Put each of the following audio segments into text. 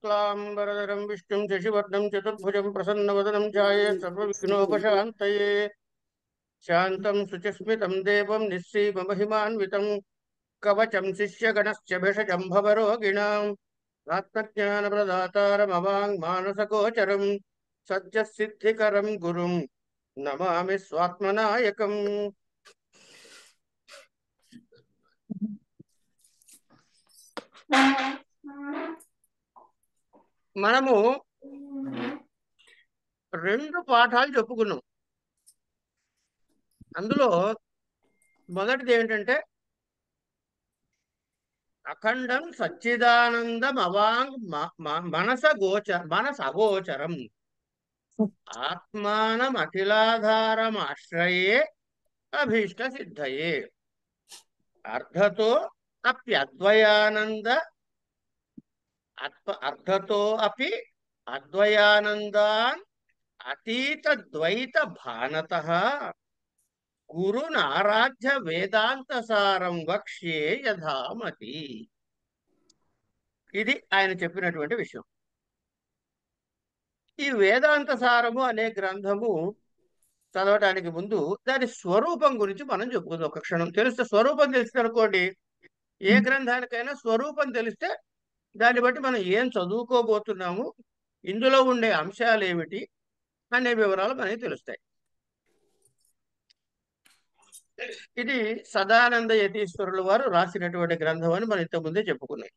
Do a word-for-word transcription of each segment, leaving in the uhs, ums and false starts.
शुक्लांबरधरं विष्णुं शशिवर्णं चतुर्भुजं प्रसन्नवदनं ध्याये सर्वविघ्नोपशान्तये शान्तं शुचिस्मितं देवं निःसीममहिमान्वितं कवचं शिष्यगणश्च भेषजं भवरोगिणाम् आत्मज्ञानप्रदातारमवाङ्मानसगोचरं सद्यसिद्धिकरं गुरुं नमामि स्वात्मनायकम्। మనము రెండు పాఠాలు చెప్పుకున్నాం. అందులో మొదటిది ఏంటంటే అఖండం సచ్చిదానందం అవాంగ్ మనస గోచ మనస అగోచరం ఆత్మానం అఖిలాధారం ఆశ్రయే అభీష్ట సిద్ధయే అర్ధతో అప్యద్వయానంద అర్ధతో అపి అద్వయానందాన్ అతీత ద్వైత భానతః గురునారాధ్య వేదాంత సారం వక్ష్యే యథామతి. ఇది ఆయన చెప్పినటువంటి విషయం. ఈ వేదాంత సారము అనే గ్రంథము చదవటానికి ముందు దాని స్వరూపం గురించి మనం చెప్పుకుందాం. ఒక క్షణం తెలిస్తే, స్వరూపం తెలిస్తే అనుకోండి, ఏ గ్రంథానికైనా స్వరూపం తెలిస్తే దాన్ని బట్టి మనం ఏం చదువుకోబోతున్నాము, ఇందులో ఉండే అంశాలు ఏమిటి అనే వివరాలు మనకి తెలుస్తాయి. ఇది సదానంద యతీశ్వరుల వారు రాసినటువంటి గ్రంథం అని మనం ఇంతకుముందే చెప్పుకున్నాం.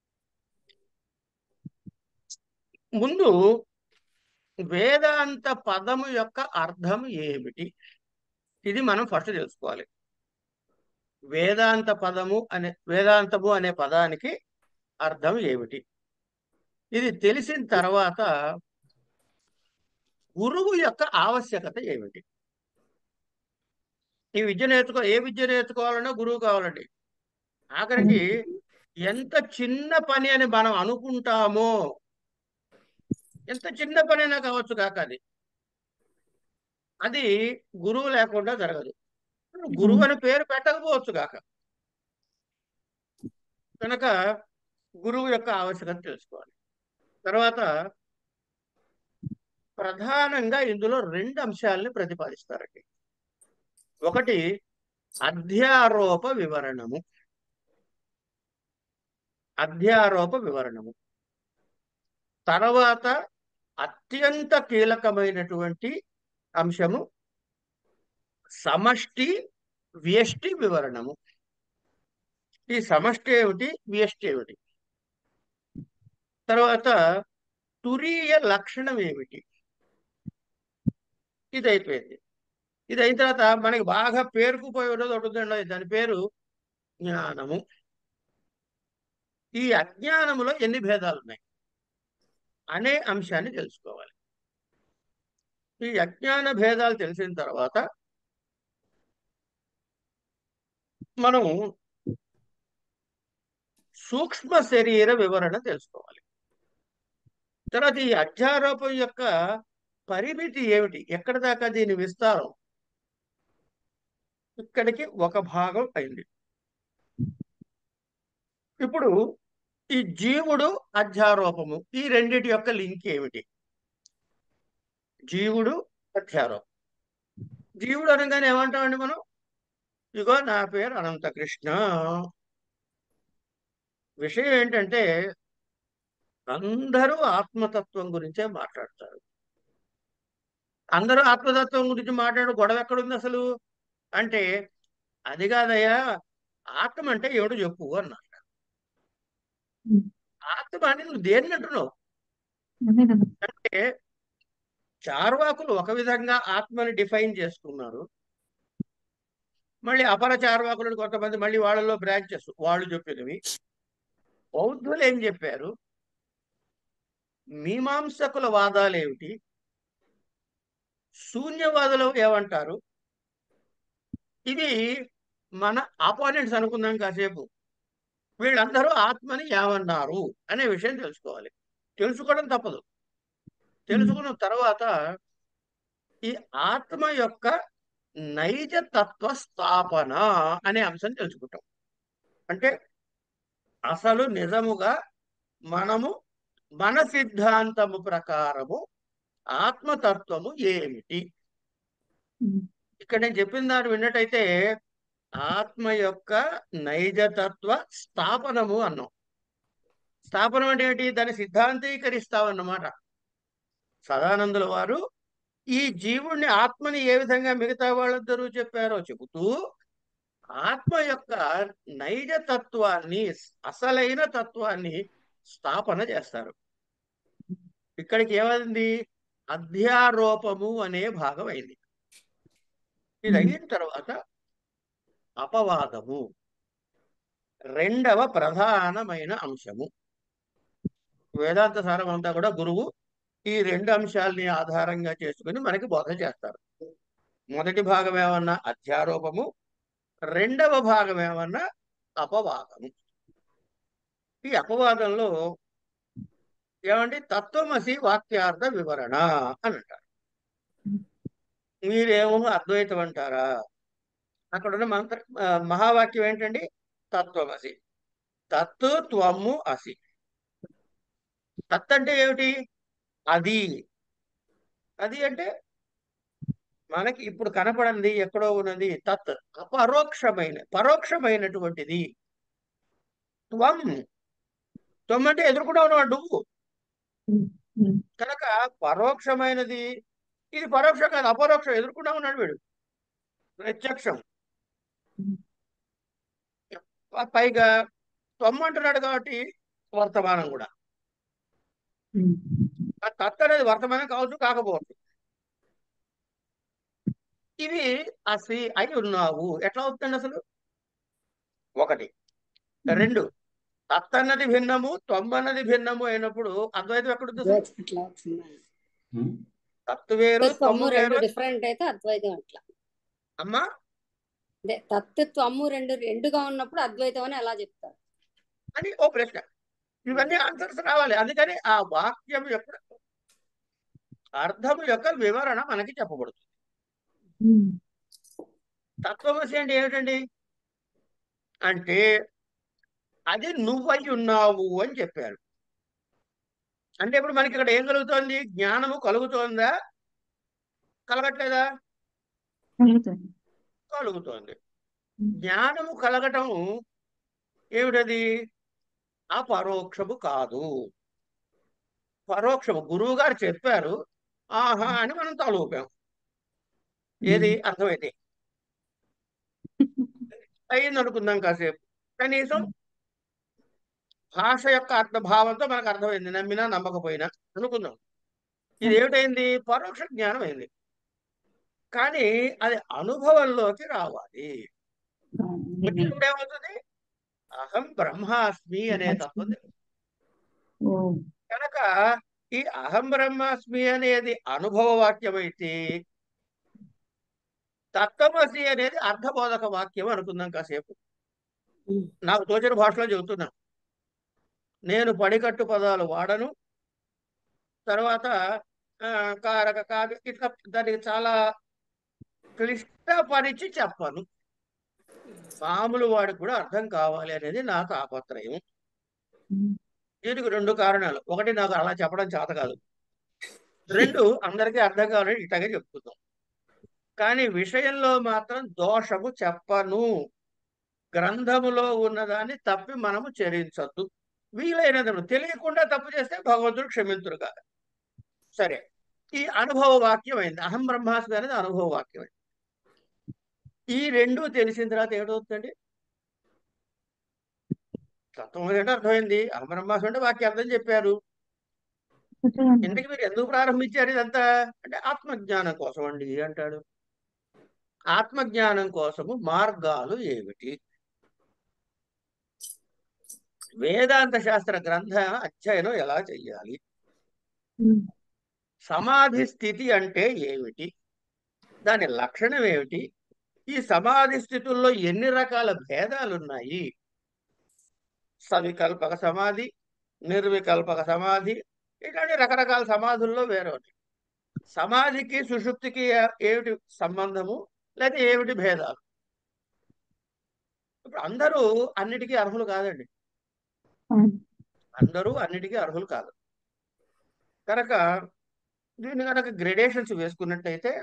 ముందు వేదాంత పదము యొక్క అర్థం ఏమిటి, ఇది మనం ఫస్ట్ తెలుసుకోవాలి. వేదాంత పదము అనే వేదాంతము అనే పదానికి అర్థం ఏమిటి, ఇది తెలిసిన తర్వాత గురువు యొక్క ఆవశ్యకత ఏమిటి. ఈ విద్య నేర్చుకో ఏ విద్య నేర్చుకోవాలన్నా గురువు కావాలండి. ఆఖరికి ఎంత చిన్న పని అని మనం అనుకుంటామో, ఎంత చిన్న పని అయినా కావచ్చు కాక, అది అది గురువు లేకుండా జరగదు. గురువు అని పేరు పెట్టకపోవచ్చు కాక. కనుక గురువు యొక్క ఆవశ్యకత తెలుసుకోవాలి. తర్వాత ప్రధానంగా ఇందులో రెండు అంశాలని ప్రతిపాదిస్తారండి. ఒకటి అధ్యారోప వివరణము. అధ్యారోప వివరణము తర్వాత అత్యంత కీలకమైనటువంటి అంశము సమష్టి వ్యష్టి వివరణము. ఈ సమష్టి ఏమిటి, వ్యష్టి ఏమిటి, తర్వాత తురీయ లక్షణం ఏమిటి, ఇది అయిపోయింది. ఇది అయిన తర్వాత మనకి బాగా పేరుకుపోయి ఉన్నది ఒకటి ఉందండి, దాని పేరు జ్ఞానము. ఈ అజ్ఞానములో ఎన్ని భేదాలు ఉన్నాయి అనే అంశాన్ని తెలుసుకోవాలి. ఈ అజ్ఞాన భేదాలు తెలిసిన తర్వాత మనం సూక్ష్మ శరీర వివరణ తెలుసుకోవాలి. తర్వాత ఈ అధ్యారోపం యొక్క పరిమితి ఏమిటి, ఎక్కడి దాకా దీని విస్తారం, ఇక్కడికి ఒక భాగం అయింది. ఇప్పుడు ఈ జీవుడు అధ్యారోపము, ఈ రెండిటి యొక్క లింక్ ఏమిటి? జీవుడు అధ్యారోపం. జీవుడు అనగానే ఏమంటామండి మనం? ఇగో నా పేరు అనంతకృష్ణ. విషయం ఏంటంటే అందరూ ఆత్మతత్వం గురించే మాట్లాడతారు. అందరూ ఆత్మతత్వం గురించి మాట్లాడు గొడవ ఎక్కడుంది అసలు అంటే, అది కాదయ్యా, ఆత్మ అంటే ఏమిటో చెప్పు అన్నారు. ఆత్మ అని నువ్వు దేన్ని అంటున్నావు అంటే, చార్వాకులు ఒక విధంగా ఆత్మని డిఫైన్ చేసుకున్నారు. మళ్ళీ అపర చార్వాకులను కొంతమంది మళ్ళీ వాళ్ళలో బ్రాంచెస్ వాళ్ళు చెప్పినవి. బౌద్ధులు ఏం చెప్పారు, మీమాంసకుల వాదాలు ఏమిటి, శూన్యవాదులు ఏమంటారు, ఇవి మన ఆపోనెంట్స్ అనుకుందాం కాసేపు. వీళ్ళందరూ ఆత్మని ఏమన్నారు అనే విషయం తెలుసుకోవాలి. తెలుసుకోవడం తప్పదు. తెలుసుకున్న తర్వాత ఈ ఆత్మ యొక్క నైజ తత్వ స్థాపన అనే అంశం తెలుసుకుంటాం. అంటే అసలు నిజముగా మనము మన సిద్ధాంతము ప్రకారము ఆత్మతత్వము ఏమిటి? ఇక్కడ నేను చెప్పిన దాన్ని విన్నట్టయితే ఆత్మ యొక్క నైజతత్వ స్థాపనము అన్నాం. స్థాపనం అంటే ఏంటి? దాన్ని సిద్ధాంతీకరిస్తామన్నమాట. సదానందుల వారు ఈ జీవుణ్ణి, ఆత్మని ఏ విధంగా మిగతా వాళ్ళందరూ చెప్పారో చెబుతూ ఆత్మ యొక్క నైజ తత్వాన్ని, అసలైన తత్వాన్ని స్థాపన చేస్తారు. ఇక్కడికి ఏమైంది? అధ్యారోపము అనే భాగం అయింది. ఇది అయిన తర్వాత అపవాదము రెండవ ప్రధానమైన అంశము. వేదాంత సారం అంతా కూడా గురువు ఈ రెండు అంశాలని ఆధారంగా చేసుకుని మనకి బోధ చేస్తారు. మొదటి భాగం ఏమన్నా అధ్యారోపము, రెండవ భాగం ఏమన్నా అపవాదము. ఈ అపవాదంలో ఏమండి? తత్వమసి వాక్యార్థ వివరణ అని అంటారు. మీరేమో అద్వైతం అంటారా? అక్కడ ఉన్న మంత్ర మహావాక్యం ఏంటండి? తత్వమసి. తత్తు త్వము అసి. తత్ అంటే ఏమిటి? అది. అది అంటే మనకి ఇప్పుడు కనపడంది, ఎక్కడో ఉన్నది తత్. అపరోక్షమైన, పరోక్షమైనటువంటిది. త్వం, త్వం అంటే ఎదుర్కొంటా ఉన్నవాడు నువ్వు కనుక పరోక్షమైనది. ఇది పరోక్షం కాదు, అపరోక్షం. ఎదుర్కొంటా ఉన్నాడు వీడు, ప్రత్యక్షం. పైగా త్వం అంటున్నాడు కాబట్టి వర్తమానం కూడా. ఆ తత్ అనేది వర్తమానం కావచ్చు, కాకపోవచ్చు. ఇవి అసి అయి ఉన్నావు. ఎట్లా అవుతుంది అసలు? ఒకటి. రెండు, తత్ అన్నది భిన్నము, త్వం అన్నది భిన్నము అయినప్పుడు అద్వైతం ఎక్కడుంది అసలు? తత్తు వేరు, త్వము రెండు వేరు. డిఫరెంట్ అయితే అద్వైతం అట్లా. అమ్మా, అదే తత్తు త్వము రెండు రెండుగా ఉన్నప్పుడు అద్వైతం అని ఎలా చెప్తారు అని ఓ ప్రశ్న. ఇవన్నీ ఆన్సర్స్ రావాలి. అందుకని ఆ వాక్యం యొక్క అర్థం యొక్క వివరణ మనకి చెప్పబడుతుంది. తత్వమసి అంటే ఏమిటండి? అంటే అది నువ్వై ఉన్నావు అని చెప్పారు. అంటే ఇప్పుడు మనకి ఇక్కడ ఏం కలుగుతోంది? జ్ఞానము కలుగుతోందా, కలగట్లేదా? కలుగుతోంది. జ్ఞానము కలగటము ఏమిటది? అపరోక్షము కాదు, పరోక్షము. గురువు గారు చెప్పారు, ఆహా అని మనం తలూపాం. ఏది? అర్థమైతే అయింది అనుకుందాం కాసేపు. కనీసం భాష యొక్క అర్థభావంతో మనకు అర్థమైంది, నమ్మినా నమ్మకపోయినా అనుకుందాం. ఇది ఏమిటైంది? పరోక్ష జ్ఞానం అయింది. కానీ అది అనుభవంలోకి రావాలి. వచ్చినప్పుడు ఏమవుతుంది? అహం బ్రహ్మాస్మి అనే తత్వం తెలుస్తుంది. కనుక ఈ అహం బ్రహ్మాస్మి అనేది అనుభవ వాక్యం అయితే, తత్వమసి అనేది అర్థబోధక వాక్యం అనుకుందాం కాసేపు. నాకు తోచిన భాషలో చెబుతున్నా. నేను పడికట్టు పదాలు వాడను. తర్వాత కారక కావ్య ఇట్లా దానికి చాలా క్లిష్టపరిచి చెప్పను. మామూలు వాడికి కూడా అర్థం కావాలి అనేది నా తాపత్రయం. దీనికి రెండు కారణాలు. ఒకటి, నాకు అలా చెప్పడం చేత కాదు. రెండు, అందరికీ అర్థం కావాలని ఇట్లాగే చెప్తున్నాం. కానీ విషయంలో మాత్రం దోషము చెప్పను. గ్రంథములో ఉన్నదాన్ని తప్పి మనము చరించద్దు. వీలైనప్పుడు తెలియకుండా తప్పు చేస్తే భగవంతుడు క్షమింతురుగా. సరే, ఈ అనుభవ వాక్యం అయింది. అహం బ్రహ్మాస్మి అనేది అనుభవ వాక్యం అయింది. ఈ రెండు తెలిసిన తర్వాత ఏమిటవుతుందండి? తత్వం అంటే అర్థమైంది. అహం బ్రహ్మాస్మి అంటే వాక్యం అర్థం చెప్పారు. ఇంతకు మీరు ఎందుకు ప్రారంభించారు ఇదంతా అంటే ఆత్మజ్ఞానం కోసం అండి అంటాడు. ఆత్మజ్ఞానం కోసము మార్గాలు ఏమిటి? వేదాంత శాస్త్ర గ్రంథ అధ్యయనం ఎలా చెయ్యాలి? సమాధి స్థితి అంటే ఏమిటి? దాని లక్షణం ఏమిటి? ఈ సమాధి స్థితుల్లో ఎన్ని రకాల భేదాలు ఉన్నాయి? సవికల్పక సమాధి, నిర్వికల్పక సమాధి, ఇట్లాంటి రకరకాల సమాధుల్లో వేరే ఉన్నాయి. సమాధికి సుషుప్తికి ఏమిటి సంబంధము, లేదా ఏమిటి భేదాలు? ఇప్పుడు అందరూ అన్నిటికీ అర్హులు కాదండి. అందరూ అన్నిటికీ అర్హులు కాదు. కనుక దీన్ని కనుక గ్రెడేషన్స్ వేసుకున్నట్టయితే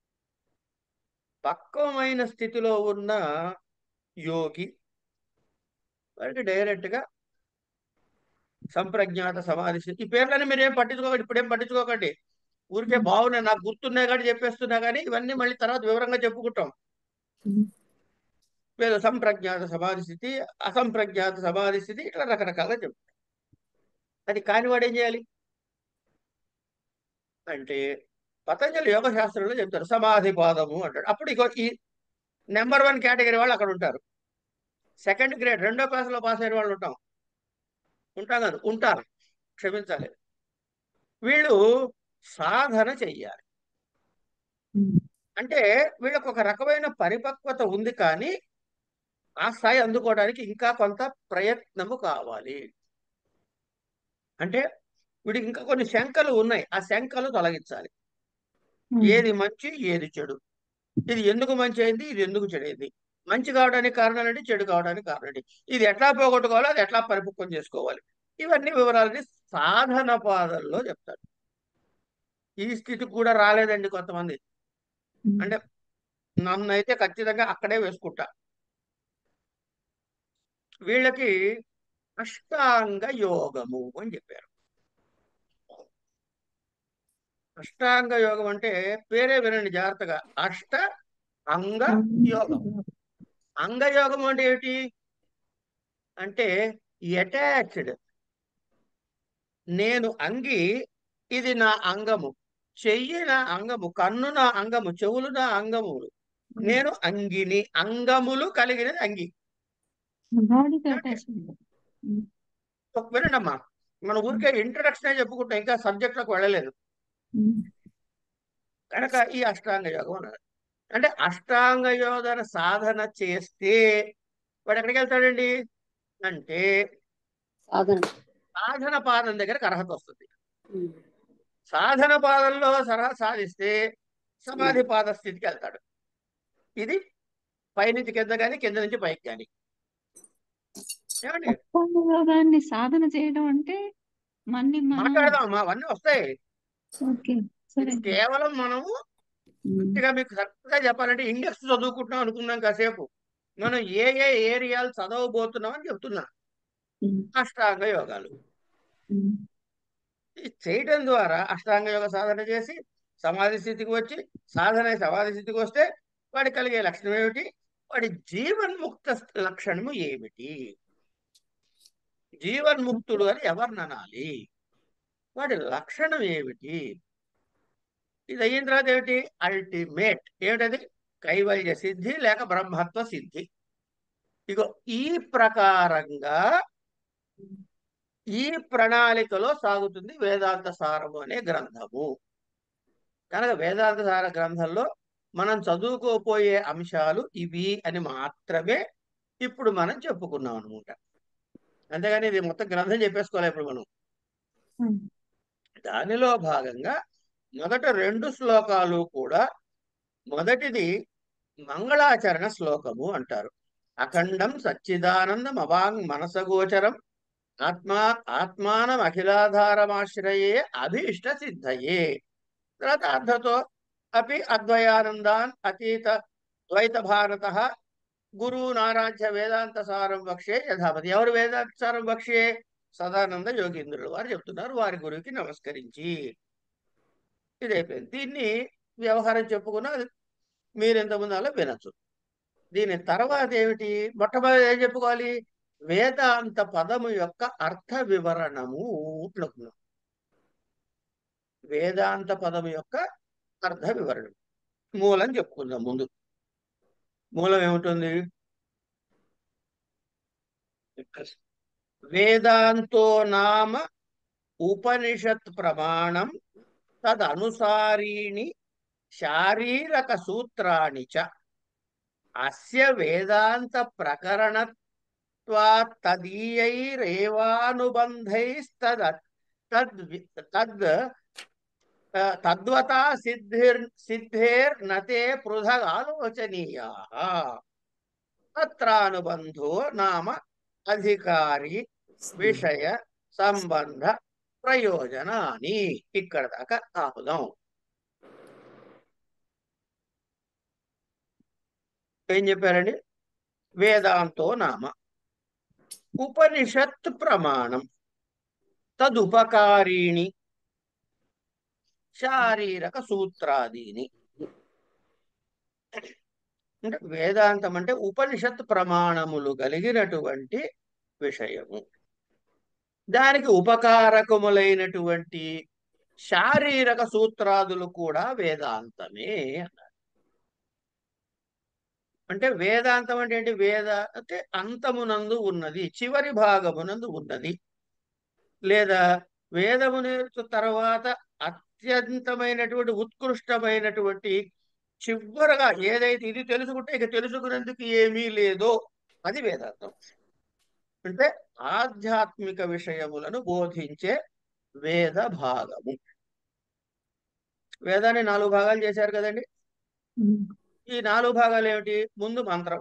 పక్వమైన స్థితిలో ఉన్న యోగి వారికి డైరెక్ట్ గా సంప్రజ్ఞాత సమాధి స్థితి. ఈ పేర్లని మీరు ఏం పట్టించుకోకండి, ఇప్పుడేం పట్టించుకోకండి. ఊరికే బాగున్నాయి, నాకు గుర్తున్నాయి కానీ చెప్పేస్తున్నా కానీ ఇవన్నీ మళ్ళీ తర్వాత వివరంగా చెప్పుకుంటాం. వేద సంప్రజ్ఞాత సమాధి స్థితి, అసంప్రజ్ఞాత సమాధి స్థితి, ఇట్లా రకరకాలుగా చెప్తాం. అది కానివాడు ఏం చేయాలి అంటే పతంజలి యోగ శాస్త్రంలో చెప్తారు సమాధి పాదము అంటాడు. అప్పుడు ఇగో ఈ నెంబర్ వన్ కేటగిరీ వాళ్ళు అక్కడ ఉంటారు. సెకండ్ గ్రేడ్ రెండో క్లాసులో పాస్ అయిన వాళ్ళు ఉంటాం ఉంటాం కాదు ఉంటారు, క్షమించాలి. వీళ్ళు సాధన చెయ్యాలి. అంటే వీళ్ళకు ఒక రకమైన పరిపక్వత ఉంది, కానీ ఆ స్థాయి అందుకోవడానికి ఇంకా కొంత ప్రయత్నము కావాలి. అంటే వీడికి ఇంకా కొన్ని శంకలు ఉన్నాయి, ఆ శంకలు తొలగించాలి. ఏది మంచి ఏది చెడు, ఇది ఎందుకు మంచి అయింది, ఇది ఎందుకు చెడైంది, మంచి కావడానికి కారణాలు ఏంటి, చెడు కావడానికి కారణం ఏంటి, ఇది ఎట్లా పోగొట్టుకోవాలో అది ఎట్లా పరిపక్వం చేసుకోవాలి, ఇవన్నీ వివరాలని సాధన పాదల్లో చెప్తారు. ఈ స్థితికి కూడా రాలేదండి కొంతమంది. అంటే నన్ను అయితే ఖచ్చితంగా అక్కడే వేసుకుంటా. వీళ్ళకి అష్టాంగ యోగము అని చెప్పారు. అష్టాంగ యోగం అంటే పేరే వినండి జాగ్రత్తగా, అష్ట అంగ యోగం. అంగయోగం అంటే ఏమిటి అంటే అటాచ్డ్, నేను అంగి, ఇది నా అంగము, చెయ్యి నా అంగము, కన్ను నా అంగము, చెవులు నా అంగములు, నేను అంగిని, అంగములు కలిగినది అంగి. వినండమ్మా, మన ఊరికే ఇంట్రడక్షన్ చెప్పుకుంటాం, ఇంకా సబ్జెక్ట్లకు వెళ్ళలేదు. కనుక ఈ అష్టాంగ యోగం అన్నారు. అంటే అష్టాంగ యోగన సాధన చేస్తే వాడు ఎక్కడికి వెళ్తాడండి అంటే సాధన సాధన పాదం దగ్గరకు అర్హత వస్తుంది. సాధన పాదంలో సరహ సాధిస్తే సమాధి పాద స్థితికి వెళ్తాడు. ఇది పైనుంచి కింద కానీ కింద నుంచి పైకి కానీ. ఏమండి యోగాన్ని సాధన చేయడం అంటే మన్ని మనం మాట్లాడదాం, అవన్నీ వస్తాయి. ఓకే సరే ఇది కేవలం మనము పూర్తిగా మీకు కరెక్ట్గా చెప్పాలంటే ఇండెక్స్ చదువుకుంటున్నాం అనుకున్నాం కాసేపు. మనం ఏ ఏ ఏరియాలు చదవబోతున్నాం అని చెప్తున్నా. అష్టాంగ యోగాలు ఇది చేయడం ద్వారా అష్టాంగ యోగ సాధన చేసి సమాధి స్థితికి వచ్చి, సాధన సమాధి స్థితికి వస్తే వాడికి కలిగే లక్షణం ఏమిటి, వాడి జీవన్ముక్త లక్షణము ఏమిటి, జీవన్ముక్తుడు అని ఎవరిని అనాలి, వాడి లక్షణం ఏమిటి, ఇది అయిన తర్వాత ఏమిటి అల్టిమేట్ ఏమిటది కైవల్య సిద్ధి లేక బ్రహ్మత్వ సిద్ధి. ఇగో ఈ ప్రకారంగా ఈ ప్రణాళికలో సాగుతుంది వేదాంత సారము అనే గ్రంథము. కనుక వేదాంత సార గ్రంథంలో మనం చదువుకోపోయే అంశాలు ఇవి అని మాత్రమే ఇప్పుడు మనం చెప్పుకున్నాం అనమాట. అంతేగాని ఇది మొత్తం గ్రంథం చెప్పేసుకోవాలి ఇప్పుడు మనం. దానిలో భాగంగా మొదట రెండు శ్లోకాలు కూడా, మొదటిది మంగళాచరణ శ్లోకము అంటారు. అఖండం సచ్చిదానందం అవాంగ్ మనసగోచరం ఆత్మా ఆత్మానం అఖిలాధారమాశ్రయే అభీష్ట సిద్ధయే. తర్వాత అర్ధతో అపి అద్వయానందాన్ అతీత ద్వైత భారత గురు నారాధ్య వేదాంత సారం వక్షే యథాపతి. ఎవరు వేదాంత సారం వక్షే? సదానంద యోగీంద్రులు వారు చెప్తున్నారు, వారి గురువుకి నమస్కరించి. ఇదైపోయింది. దీన్ని వ్యవహారం చెప్పుకున్నా మీరు ఎంతమంది అలా వినొచ్చు. దీని తర్వాత ఏమిటి, మొట్టమొదటి ఏం చెప్పుకోవాలి, వేదాంత పదము యొక్క అర్థ వివరణము అనుకున్నాం. వేదాంత పదము యొక్క అర్థ వివరణం మూలం చెప్పుకుందాం. ముందు మూలం ఏముంటుంది, వేదాంతో నామ ఉపనిషత్ ప్రమాణం తదనుసారీణి శారీరక సూత్రాణి చ అస్య వేదాంత ప్రకరణత్వాత్ తదీయైరేవానుబంధైస్తద్ తద్ తద్ తద్వతా సిద్ధిర్ సిద్ధేర్నతే పృథగ్ ఆలోచనీయాః. అత్రానుబంధో నామ అధికారి విషయ సంబంధ ప్రయోజనాని. ఇక్కడ దాకా ఆపుదాం. ఏం చెప్పారండి? వేదాంతో నామ ఉపనిషత్ ప్రమాణం తదుపకారీణి శారీరక సూత్రాదీని. అంటే వేదాంతం అంటే ఉపనిషత్ ప్రమాణములు కలిగినటువంటి విషయము. దానికి ఉపకారకములైనటువంటి శారీరక సూత్రాదులు కూడా వేదాంతమే అన్నారు. అంటే వేదాంతం అంటే ఏంటి? వేద అంటే అంతమునందు ఉన్నది, చివరి భాగమునందు ఉన్నది, లేదా వేదము నేర్చు తర్వాత అత్యంతమైనటువంటి ఉత్కృష్టమైనటువంటి చివరగా ఏదైతే ఇది తెలుసుకుంటే ఇక తెలుసుకునేందుకు ఏమీ లేదో అది వేదాంతం. అంటే ఆధ్యాత్మిక విషయములను బోధించే వేద భాగము. వేదాన్ని నాలుగు భాగాలు చేశారు కదండి. ఈ నాలుగు భాగాలు ఏమిటి? ముందు మంత్రం,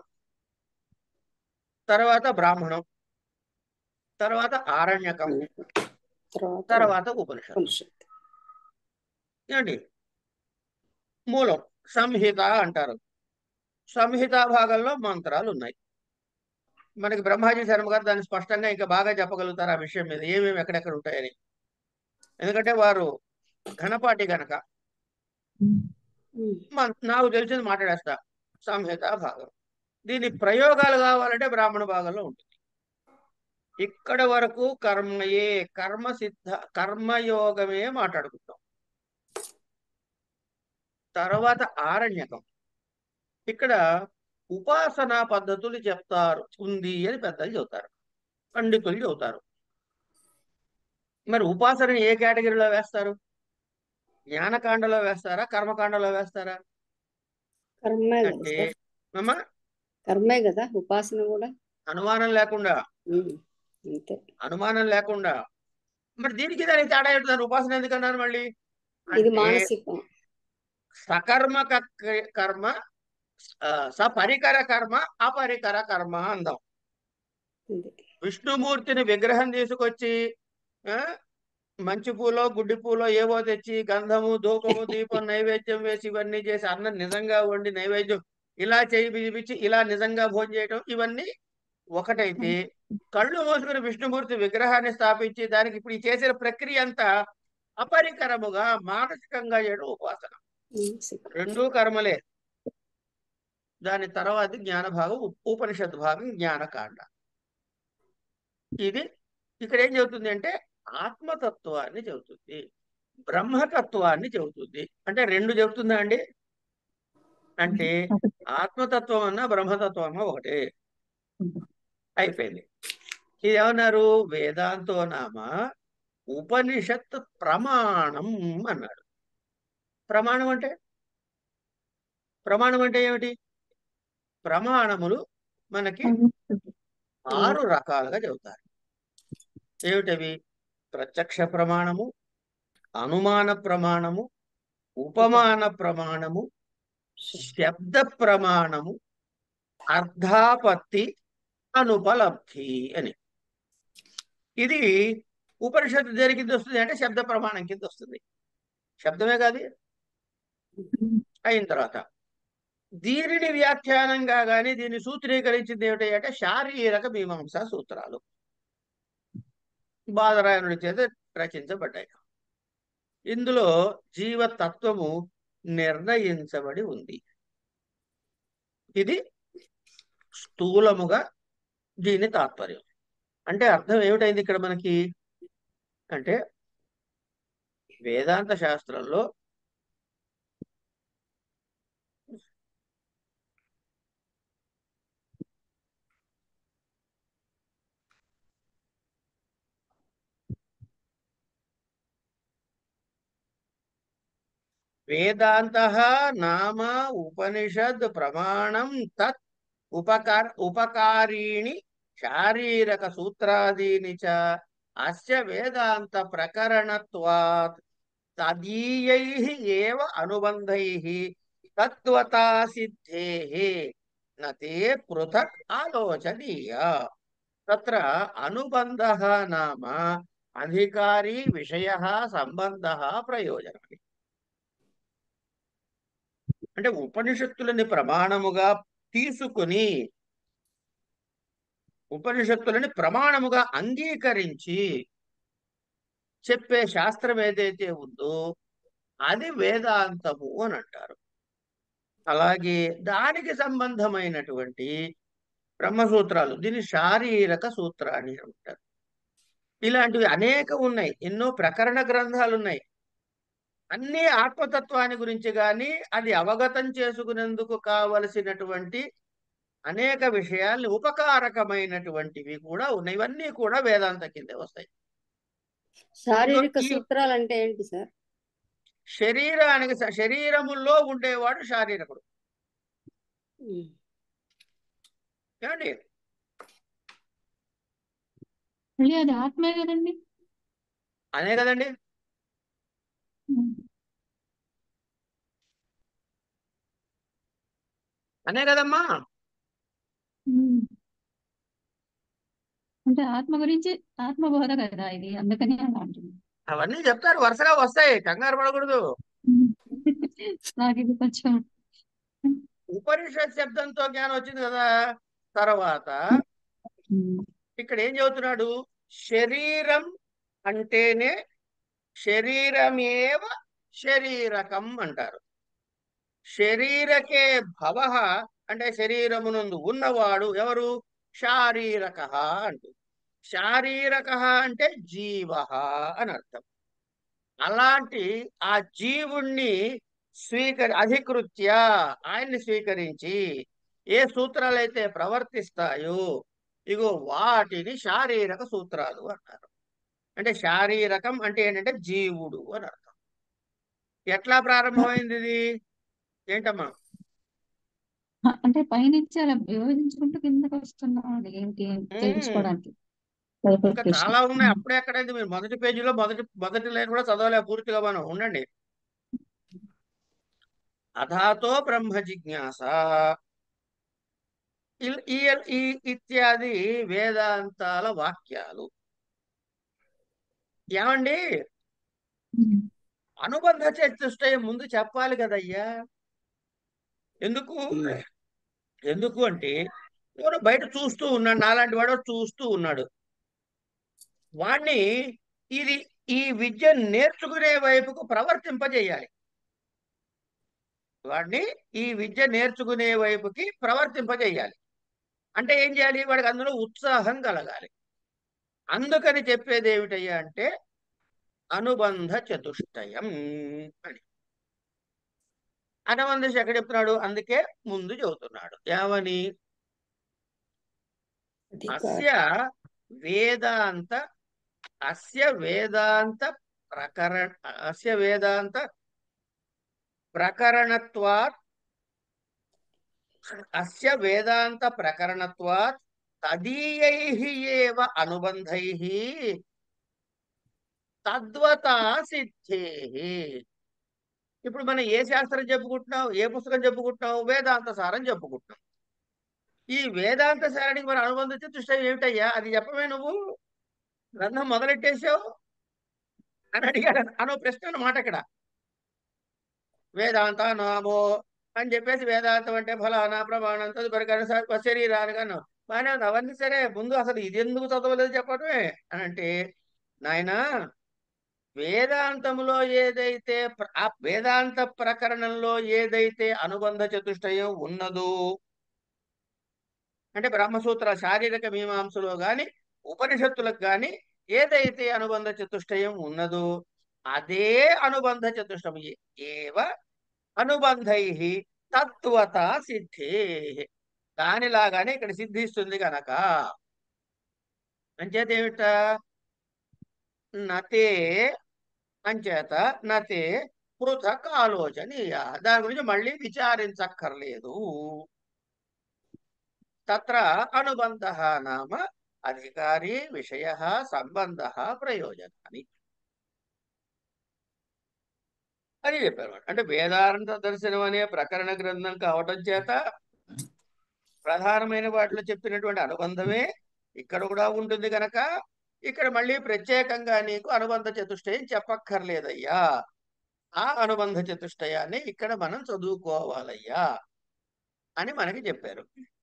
తర్వాత బ్రాహ్మణం, తర్వాత ఆరణ్యకం, తర్వాత ఉపనిషత్. ఏమండి? మూలం సంహిత అంటారు. సంహిత భాగంలో మంత్రాలు ఉన్నాయి. మనకి బ్రహ్మాజీ శర్మ గారు దాన్ని స్పష్టంగా ఇంకా బాగా చెప్పగలుగుతారు ఆ విషయం మీద, ఏమేమి ఎక్కడెక్కడ ఉంటాయని. ఎందుకంటే వారు ఘనపాటి గనక నాకు తెలిసింది మాట్లాడేస్తా. సంహిత భాగం, దీని ప్రయోగాలు కావాలంటే బ్రాహ్మణ భాగంలో ఉంటుంది. ఇక్కడ వరకు కర్మయే, కర్మ సిద్ధ కర్మయోగమే మాట్లాడుకుంటాం. తర్వాత ఆరణ్యకం, ఇక్కడ ఉపాసనా పద్ధతులు చెప్తారు, ఉంది అని పెద్దలు చెబుతారు, పండితులు చెబుతారు. మరి ఉపాసనని ఏ కేటగిరీలో వేస్తారు? జ్ఞానకాండలో వేస్తారా, కర్మకాండలో వేస్తారా? కర్మే అంటే కదా, అమ్మా కర్మే కదా ఉపాసన కూడా. అనుమానం లేకుండా, అంతే, అనుమానం లేకుండా. మరి దీనికి దానికి తేడా ఏంటి? ఉపాసన ఎందుకన్నారు మళ్ళీ ఇది అంటే మానసికం. సకర్మ కర్మ, సపరికర కర్మ, అపరికర కర్మ అందాం. విష్ణుమూర్తిని విగ్రహం తీసుకొచ్చి మంచి పూలో గుడ్డి పూలో ఏవో తెచ్చి గంధము ధూపము దీపం నైవేద్యం వేసి ఇవన్నీ చేసి అన్నం నిజంగా వండి నైవేద్యం ఇలా చేయి పిలిపించి ఇలా నిజంగా భోజనం చేయటం, ఇవన్నీ ఒకటైతే కళ్ళు మూసుకుని విష్ణుమూర్తి విగ్రహాన్ని స్థాపించి దానికి ఇప్పుడు ఈ చేసిన ప్రక్రియ అంతా అపరికరముగా మానసికంగా చేయడం ఉపాసన. రెండూ కర్మలే. దాని తర్వాత జ్ఞాన భాగం, ఉపనిషత్ భాగం జ్ఞానకాండ. ఇది ఇక్కడ ఏం చెబుతుంది అంటే ఆత్మతత్వాన్ని చెబుతుంది, బ్రహ్మతత్వాన్ని చెబుతుంది. అంటే రెండు చెబుతుందా అండి? అంటే ఆత్మతత్వం అన్నా బ్రహ్మతత్వం అన్నా ఒకటే. అయిపోయింది. ఇది ఏమన్నారు? వేదాంతో నామ ఉపనిషత్ ప్రమాణం అన్నాడు. ప్రమాణం అంటే ప్రమాణం అంటే ఏమిటి? ప్రమాణములు మనకి ఆరు రకాలుగా చెబుతారు. ఏమిటవి? ప్రత్యక్ష ప్రమాణము, అనుమాన ప్రమాణము, ఉపమాన ప్రమాణము, శబ్ద ప్రమాణము, అర్థాపత్తి, అనుపలబ్ధి అని. ఇది ఉపనిషత్తు దేని కింద వస్తుంది అంటే శబ్ద ప్రమాణం కింద వస్తుంది. శబ్దమే కాదు. అయిన తర్వాత దీనిని వ్యాఖ్యానంగా గాని దీన్ని సూత్రీకరించింది ఏమిటి అంటే శారీరక మీమాంసా సూత్రాలు బాదరాయణుడి చేత రచించబడ్డాయి. ఇందులో జీవతత్వము నిర్ణయించబడి ఉంది. ఇది స్థూలముగా దీని తాత్పర్యం. అంటే అర్థం ఏమిటైంది ఇక్కడ మనకి అంటే వేదాంత శాస్త్రంలో వేదాంతః నామ ఉపనిషద్ ప్రమాణం తత్ ఉపకార ఉపకారీణి శారీరక సూత్రాదీని చ అస్య వేదాంత ప్రకరణత్వాత్ తదీయైః ఏవ అనుబంధైః తత్వతా సిద్ధేః నతే పృథక్ ఆలోచనీయ. తత్ర అనుబంధః నామ అధికారి విషయ సంబంధ ప్రయోజనం. అంటే ఉపనిషత్తులని ప్రమాణముగా తీసుకుని ఉపనిషత్తులని ప్రమాణముగా అంగీకరించి చెప్పే శాస్త్రం ఏదైతే ఉందో అది వేదాంతము అని అంటారు. అలాగే దానికి సంబంధమైనటువంటి బ్రహ్మసూత్రాలు దీని శారీరక సూత్రాన్ని అంటారు. ఇలాంటివి అనేక ఉన్నాయి, ఎన్నో ప్రకరణ గ్రంథాలు ఉన్నాయి. అన్ని ఆత్మతత్వాన్ని గురించి కానీ అది అవగతం చేసుకునేందుకు కావలసినటువంటి అనేక విషయాల్ని ఉపకారకమైనటువంటివి కూడా ఉన్నాయి. ఇవన్నీ కూడా వేదాంత కిందే వస్తాయి. శారీరక ఈ సూత్రాలు అంటే ఏంటి సార్? శరీరానికి శరీరములో ఉండేవాడు శారీరకుడు. ఉమ్. ఏమండి? మళ్ళీ అది ఆత్మే కదండి. అనే కదండి. ఉమ్. అనే కదమ్మా. ఉమ్. అంటే ఆత్మ గురించి ఆత్మబోధ కదా ఇది, అందుకని అలా అంటుంది. అవన్నీ చెప్తారు, వరుసగా వస్తాయి, కంగారు పడకూడదు. ఉమ్. నాకు ఇది కొంచెం ఉపనిషత్ శబ్దంతో జ్ఞానం వచ్చింది కదా. తర్వాత ఉమ్. ఇక్కడ ఏం చెబుతున్నాడు? శరీరం అంటేనే శరీరమేవ శరీరకం అంటారు. శరీరకే భవ అంటే శరీరమునందు ఉన్నవాడు ఎవరు? శారీరక అంటూ. శారీరక అంటే జీవ అని అర్థం. అలాంటి ఆ జీవుణ్ణి స్వీకరి అధికృత్య ఆయన్ని స్వీకరించి ఏ సూత్రాలు అయితే ప్రవర్తిస్తాయో ఇగో వాటిని శారీరక సూత్రాలు అంటారు. అంటే శారీరకం అంటే ఏంటంటే జీవుడు అని అర్థం. ఎట్లా ప్రారంభమైంది ఇది? ఏంటమ్మా? అంటే పైనుంచి అలా విభజించుకుంటూ కిందకి వస్తున్నాం, అది ఏంటి అని ఉమ్, తెలుసుకోవడానికి ఇంకా క్లారిఫికేషన్. చాలా ఉన్నాయి. అప్పుడే ఎక్కడైంది మీరు మొదటి పేజీలో మొదటి మొదటి లైన్ కూడా చదవలే పూర్తిగా. మనం ఉండండి. అథాతో బ్రహ్మ జిజ్ఞాస ఇల్- ఈ ఈ ఇత్యాది వేదాంతాల వాక్యాలు. ఏమండి? ఉమ్. అనుబంధ చతుష్టయం ముందు చెప్పాలి కదయ్యా. ఎందుకు ఎందుకు అంటే ఎవరో బయట చూస్తూ ఉన్నాడు, నాలాంటి వాడు చూస్తూ ఉన్నాడు. వాణ్ణి ఇది ఈ విద్య నేర్చుకునే వైపుకు ప్రవర్తింపజేయాలి. వాడిని ఈ విద్య నేర్చుకునే వైపుకి ప్రవర్తింపజేయాలి. అంటే ఏం చేయాలి? వాడికి అందులో ఉత్సాహం కలగాలి. అందుకని చెప్పేది ఏమిటయ్యా అంటే అనుబంధ చతుష్టయం అని. అనుబంధ ఎక్కడ చెప్తున్నాడు? అందుకే ముందు చెబుతున్నాడు ఏమని? అస్య వేదాంత అస్య వేదాంత ప్రకరణ అస్య వేదాంత ప్రకరణత్వాత్ అస్య వేదాంత ప్రకరణత్వాత్ తదీయైః ఏవ అనుబంధైః తద్వతా సిద్ధేః. ఇప్పుడు మనం ఏ శాస్త్రం చెప్పుకుంటున్నాం? ఏ పుస్తకం చెప్పుకుంటున్నాం? వేదాంత సారం చెప్పుకుంటున్నాం. ఈ వేదాంత సారానికి మన అనుబంధ చతుష్టయం ఏమిటయ్యా? అది చెప్పమే నువ్వు గ్రంథం మొదలెట్టేశావు అని అడిగాడు. అనో ప్రశ్న అన్నమాట ఇక్కడ. వేదాంత నామో అని చెప్పేసి వేదాంతం అంటే ఫలానా ప్రమాణం తదుపరి శరీరానికి అన్నావు. బాగానే ఉంది, అవన్నీ సరే. ముందు అసలు ఇది ఎందుకు చదవలేదు చెప్పటమే అని అంటే, నాయనా వేదాంతంలో ఏదైతే ప్ర- ఆ వేదాంత ప్రకరణంలో ఏదైతే అనుబంధ చతుష్టయం ఉన్నదో అంటే బ్రహ్మసూత్ర శారీరక మీమాంసలో గాని ఉపనిషత్తులకు గాని ఏదైతే అనుబంధ చతుష్టయం ఉన్నదో అదే అనుబంధ చతుష్టం ఏవ అనుబంధై తత్వత సిద్ధే. దానిలాగానే ఇక్కడ సిద్ధిస్తుంది గనక అంచేత ఏమిట? నతే అంచేత నతే పృథక్ ఆలోచనీయ. దాని గురించి మళ్ళీ విచారించక్కర్లేదు. తత్ర అనుబంధ నామ అధికారి విషయ సంబంధ ప్రయోజనాన్ని అని చెప్పారు. అంటే వేదాంత దర్శనం అనే ప్రకరణ గ్రంథం కావటం చేత ప్రధానమైన వాటిలో చెప్పినటువంటి అనుబంధమే ఇక్కడ కూడా ఉంటుంది కనుక ఇక్కడ మళ్ళీ ప్రత్యేకంగా నీకు అనుబంధ చతుష్టయం చెప్పక్కర్లేదయ్యా. ఆ అనుబంధ చతుష్టయాన్ని ఇక్కడ మనం చదువుకోవాలయ్యా అని మనకి చెప్పారు.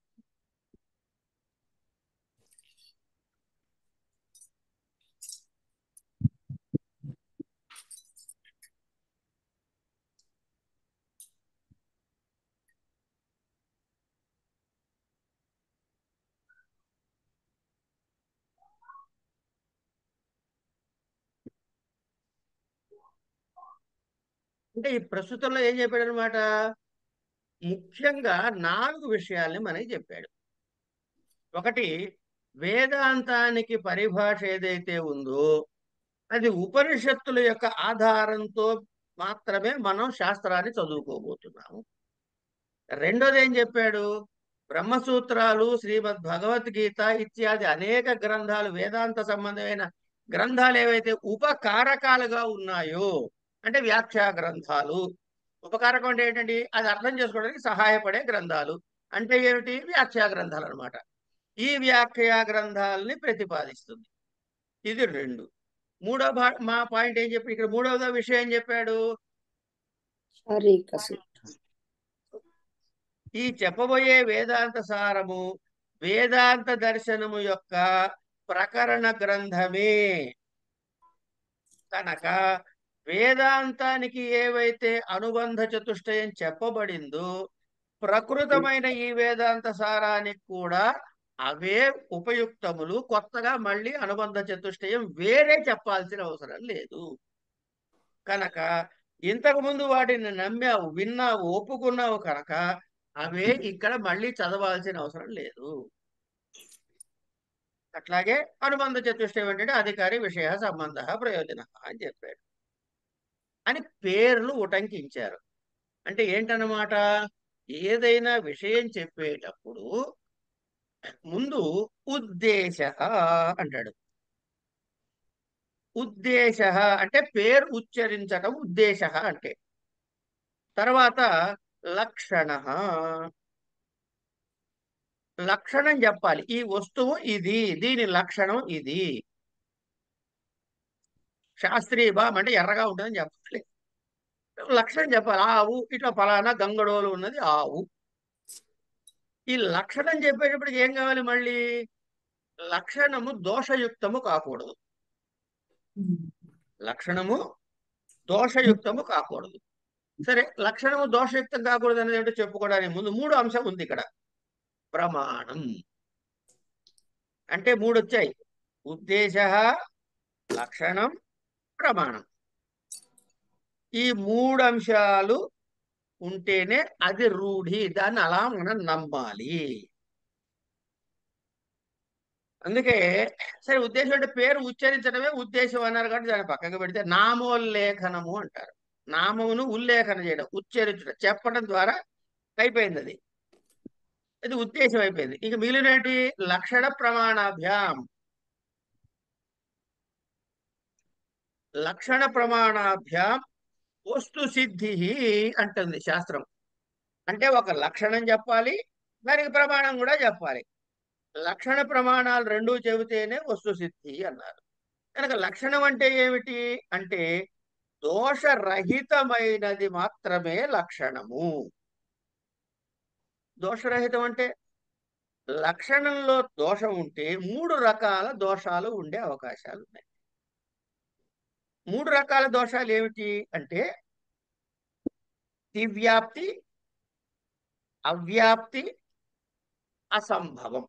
అంటే ఈ ప్రస్తుతంలో ఏం చెప్పాడు అనమాట, ముఖ్యంగా నాలుగు విషయాల్ని మనకి చెప్పాడు. ఒకటి, వేదాంతానికి పరిభాష ఏదైతే ఉందో అది ఉపనిషత్తుల యొక్క ఆధారంతో మాత్రమే మనం శాస్త్రాన్ని చదువుకోబోతున్నాము. రెండోది ఏం చెప్పాడు, బ్రహ్మసూత్రాలు, శ్రీమద్ భగవద్గీత ఇత్యాది అనేక గ్రంథాలు, వేదాంత సంబంధమైన గ్రంథాలు ఏవైతే ఉపకారకాలుగా ఉన్నాయో, అంటే వ్యాఖ్యా గ్రంథాలు. ఉపకారకం అంటే ఏంటండి, అది అర్థం చేసుకోవడానికి సహాయపడే గ్రంథాలు అంటే ఏమిటి, వ్యాఖ్యా గ్రంథాలు అనమాట. ఈ వ్యాఖ్యా గ్రంథాలని ప్రతిపాదిస్తుంది. ఇది రెండు. మూడో భా మా పాయింట్ ఏం చెప్పి ఇక్కడ మూడవదో విషయం ఏం చెప్పాడు, శారీరక సూత్రం. ఈ చెప్పబోయే వేదాంత సారము వేదాంత దర్శనము యొక్క ప్రకరణ గ్రంథమే కనుక వేదాంతానికి ఏవైతే అనుబంధ చతుష్టయం చెప్పబడిందో ప్రకృతమైన ఈ వేదాంత సారానికి కూడా అవే ఉపయుక్తములు. కొత్తగా మళ్ళీ అనుబంధ చతుష్టయం వేరే చెప్పాల్సిన అవసరం లేదు. కనుక ఇంతకు ముందు వాటిని నమ్మావు, విన్నావు, ఒప్పుకున్నావు కనుక అవే ఇక్కడ మళ్ళీ చదవాల్సిన అవసరం లేదు. అట్లాగే అనుబంధ చతుష్టయం ఏంటంటే అధికారి, విషయ, సంబంధ, ప్రయోజన అని చెప్పాడు అని పేర్లు ఉటంకించారు. అంటే ఏంటన్నమాట, ఏదైనా విషయం చెప్పేటప్పుడు ముందు ఉద్దేశ అంటాడు. ఉద్దేశ అంటే పేరు ఉచ్చరించటం ఉద్దేశ అంటే. తర్వాత లక్షణ, లక్షణం చెప్పాలి. ఈ వస్తువు ఇది, దీని లక్షణం ఇది. శాస్త్రీయ భావం అంటే ఎర్రగా ఉంటుందని చెప్పాలి, లక్షణం చెప్పాలి. ఆవు ఇట్లా ఫలానా గంగడోలు ఉన్నది ఆవు. ఈ లక్షణం చెప్పేటప్పటికి ఏం కావాలి, మళ్ళీ లక్షణము దోషయుక్తము కాకూడదు. లక్షణము దోషయుక్తము కాకూడదు. సరే, లక్షణము దోషయుక్తం కాకూడదు అనేది ఏంటో చెప్పుకోవడానికి ముందు మూడు అంశం ఉంది ఇక్కడ. ప్రమాణం అంటే మూడు వచ్చాయి, ఉద్దేశ, లక్షణం, ప్రమాణం. ఈ మూడు అంశాలు ఉంటేనే అది రూఢి, దాన్ని అలా మనం నమ్మాలి. అందుకే సరే, ఉద్దేశం అంటే పేరు ఉచ్చరించడమే ఉద్దేశం అన్నారు కాబట్టి దాన్ని పక్కకు పెడితే నామోల్లేఖనము అంటారు. నామమును ఉల్లేఖన చేయడం, ఉచ్చరించడం, చెప్పడం ద్వారా అయిపోయింది. అది అది ఉద్దేశం అయిపోయింది. ఇక మిగిలినటి లక్షణ ప్రమాణాభ్యాం. లక్షణ ప్రమాణాభ్యాం వస్తు సిద్ధి అంటుంది శాస్త్రం. అంటే ఒక లక్షణం చెప్పాలి, దానికి ప్రమాణం కూడా చెప్పాలి. లక్షణ ప్రమాణాలు రెండూ చెబితేనే వస్తు సిద్ధి అన్నారు. కనుక లక్షణం అంటే ఏమిటి అంటే దోషరహితమైనది మాత్రమే లక్షణము. దోషరహితం అంటే లక్షణంలో దోషం ఉంటే మూడు రకాల దోషాలు ఉండే అవకాశాలు ఉన్నాయి. మూడు రకాల దోషాలు ఏమిటి అంటే అతివ్యాప్తి, అవ్యాప్తి, అసంభవం.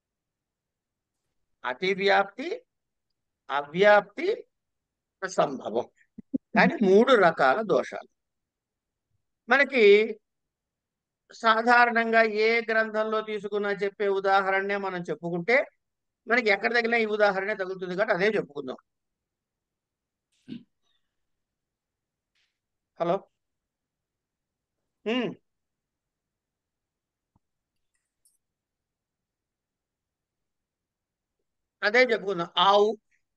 అతివ్యాప్తి, అవ్యాప్తి, అసంభవం కానీ మూడు రకాల దోషాలు. మనకి సాధారణంగా ఏ గ్రంథంలో తీసుకున్నా చెప్పే ఉదాహరణనే మనం చెప్పుకుంటే మనకి ఎక్కడ తగిలినా ఈ ఉదాహరణ తగులుతుంది కాబట్టి అదే చెప్పుకుందాం. హలో, అదే చెప్పుకుందాం. ఆవు,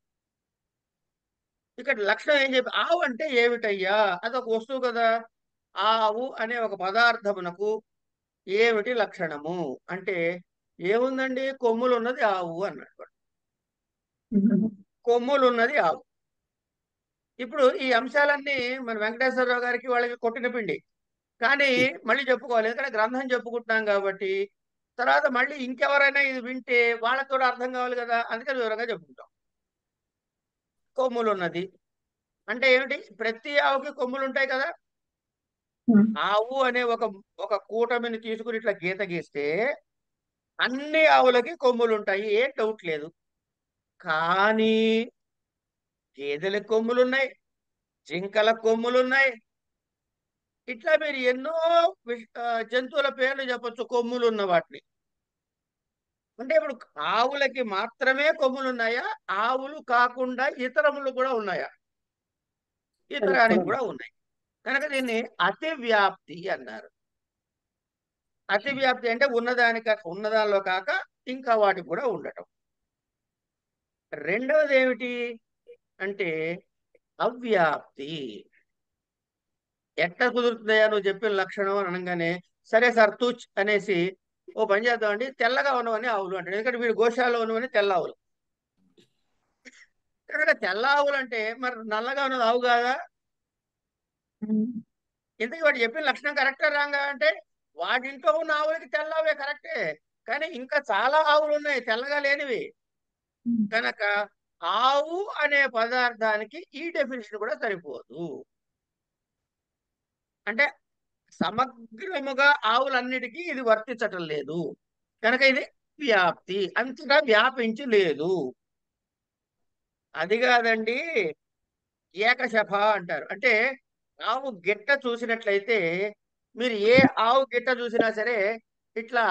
ఇక్కడ లక్షణం ఏం చెప్పి, ఆవు అంటే ఏమిటయ్యా, అదొక వస్తువు కదా. ఆవు అనే ఒక పదార్థమునకు ఏమిటి లక్షణము అంటే ఏముందండి, కొమ్ములు ఉన్నది ఆవు అన్నాడు. కొమ్ములు ఉన్నది ఆవు. ఇప్పుడు ఈ అంశాలన్నీ మన వెంకటేశ్వరరావు గారికి వాళ్ళకి కొట్టిన పిండి, కానీ మళ్ళీ చెప్పుకోవాలి, ఎందుకంటే గ్రంథం చెప్పుకుంటున్నాం కాబట్టి. తర్వాత మళ్ళీ ఇంకెవరైనా ఇది వింటే వాళ్ళకి కూడా అర్థం కావాలి కదా, అందుకని వివరంగా చెప్పుకుంటాం. కొమ్ములు ఉన్నది అంటే ఏమిటి? ప్రతి ఆవుకి కొమ్ములు ఉంటాయి కదా. ఆవు అనే ఒక ఒక కూటమిని తీసుకుని ఇట్లా గీత గీస్తే అన్ని ఆవులకి కొమ్ములు ఉంటాయి, ఏం డౌట్ లేదు. కానీ గేదెలకు కొమ్ములున్నాయి, జింకలకు కొమ్ములున్నాయి, ఇట్లా మీరు ఎన్నో విష- ఆ, జంతువుల పేర్లు చెప్పొచ్చు కొమ్ములు ఉన్న వాటిని. అంటే ఇప్పుడు ఆవులకి మాత్రమే కొమ్ములు ఉన్నాయా? ఆవులు కాకుండా ఇతరములు కూడా ఉన్నాయా? ఇతరానికి కూడా ఉన్నాయి. కనుక దీన్ని అతి వ్యాప్తి అన్నారు. అతి వ్యాప్తి అంటే ఉన్నదాని కాక ఉన్నదానిలో కాక ఇంకా వాటికి కూడా ఉండటం. రెండవది ఏమిటి అంటే అవ్యాప్తి. ఎట్లా కుదురుతుందయ్యా నువ్వు చెప్పిన లక్షణం అని అనగానే, సరే సార్ తూచ్ అనేసి ఓ పని చేద్దామండి, తెల్లగా ఉన్నవని ఆవులు అంటాడు. ఎందుకంటే వీడు గోశాలలో ఉన్నవని తెల్ల ఆవులు. కనుక తెల్ల ఆవులు అంటే మరి నల్లగా ఉన్నది ఆవు కాదా? ఇంతకీ వాడు చెప్పిన లక్షణం కరెక్టా రాంగా అంటే, వాడింట్లో ఉన్న ఆవులకి తెల్ల ఆవే కరెక్టే, కానీ ఇంకా చాలా ఆవులు ఉన్నాయి తెల్లగా లేనివి. కనుక ఆవు అనే పదార్థానికి ఈ డెఫినేషన్ కూడా సరిపోదు. అంటే సమగ్రముగా ఆవులన్నిటికీ ఇది వర్తించటం లేదు. కనుక ఇది వ్యాప్తి, అంతటా వ్యాపించి లేదు. అది కాదండి, ఏకశఫ అంటారు. అంటే ఆవు గిట్ట చూసినట్లయితే, మీరు ఏ ఆవు గిట్ట చూసినా సరే ఇట్లా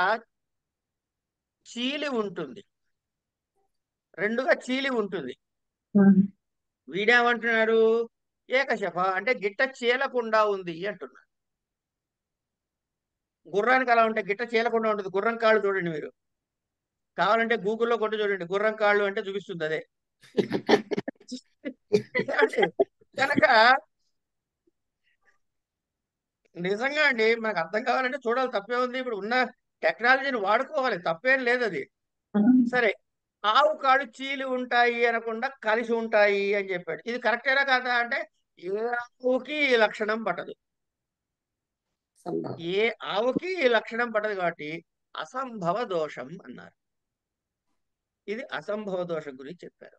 చీలి ఉంటుంది, రెండుగా చీలి ఉంటుంది. వీడేమంటున్నాడు? ఏకశఫ అంటే గిట్ట చీలకుండా ఉంది అంటున్నాడు. గుర్రానికి అలా ఉంటే గిట్ట చీలకుండా ఉంటుంది. గుర్రం కాళ్ళు చూడండి మీరు, కావాలంటే గూగుల్లో కొట్టి చూడండి, గుర్రం కాళ్ళు అంటే చూపిస్తుంది అదే. ఏమండి? కనుక నిజంగా అండి, మనకు అర్థం కావాలంటే చూడాలి, తప్పే ఉంది. ఇప్పుడు ఉన్న టెక్నాలజీని వాడుకోవాలి, తప్పేం లేదు అది. సరే, ఆవు కాళ్ళు చీలి ఉంటాయి అనకుండా కలిసి ఉంటాయి అని చెప్పాడు. ఇది కరెక్టేనా కాదా అంటే, ఏ ఆవుకి ఈ లక్షణం పట్టదు. ఏ ఆవుకి ఈ లక్షణం పట్టదు కాబట్టి అసంభవ దోషం అన్నారు. ఇది అసంభవ దోషం గురించి చెప్పారు.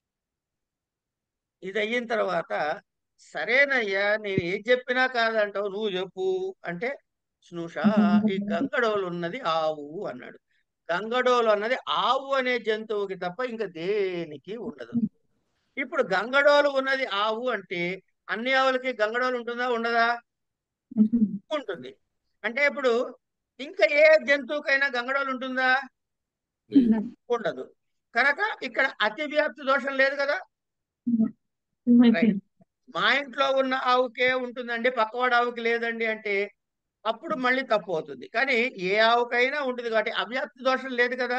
ఇది అయిన తర్వాత, సరేనయ్యా నేను ఏం చెప్పినా కాదంటావు, నువ్వు చెప్పు అంటే, స్నుష ఈ గంగడోలు ఉన్నది ఆవు అన్నాడు. గంగడోలు అన్నది ఆవు అనే జంతువుకి తప్ప ఇంకా దేనికి ఉండదు. ఇప్పుడు గంగడోలు ఉన్నది ఆవు అంటే అన్ని ఆవులకి గంగడోలు ఉంటుందా ఉండదా? ఉంటుంది. అంటే ఇప్పుడు ఇంకా ఏ జంతువుకైనా గంగడోలు ఉంటుందా? ఉండదు. కనుక ఇక్కడ అతి వ్యాప్తి దోషం లేదు కదా. రైట్. మా ఇంట్లో ఉన్న ఆవుకే ఉంటుందండి, పక్కవాడి ఆవుకి లేదండి అంటే అప్పుడు మళ్ళీ తప్పు అవుతుంది. కానీ ఏ ఆవుకైనా ఉంటుంది కాబట్టి అవ్యాప్తి దోషం లేదు కదా.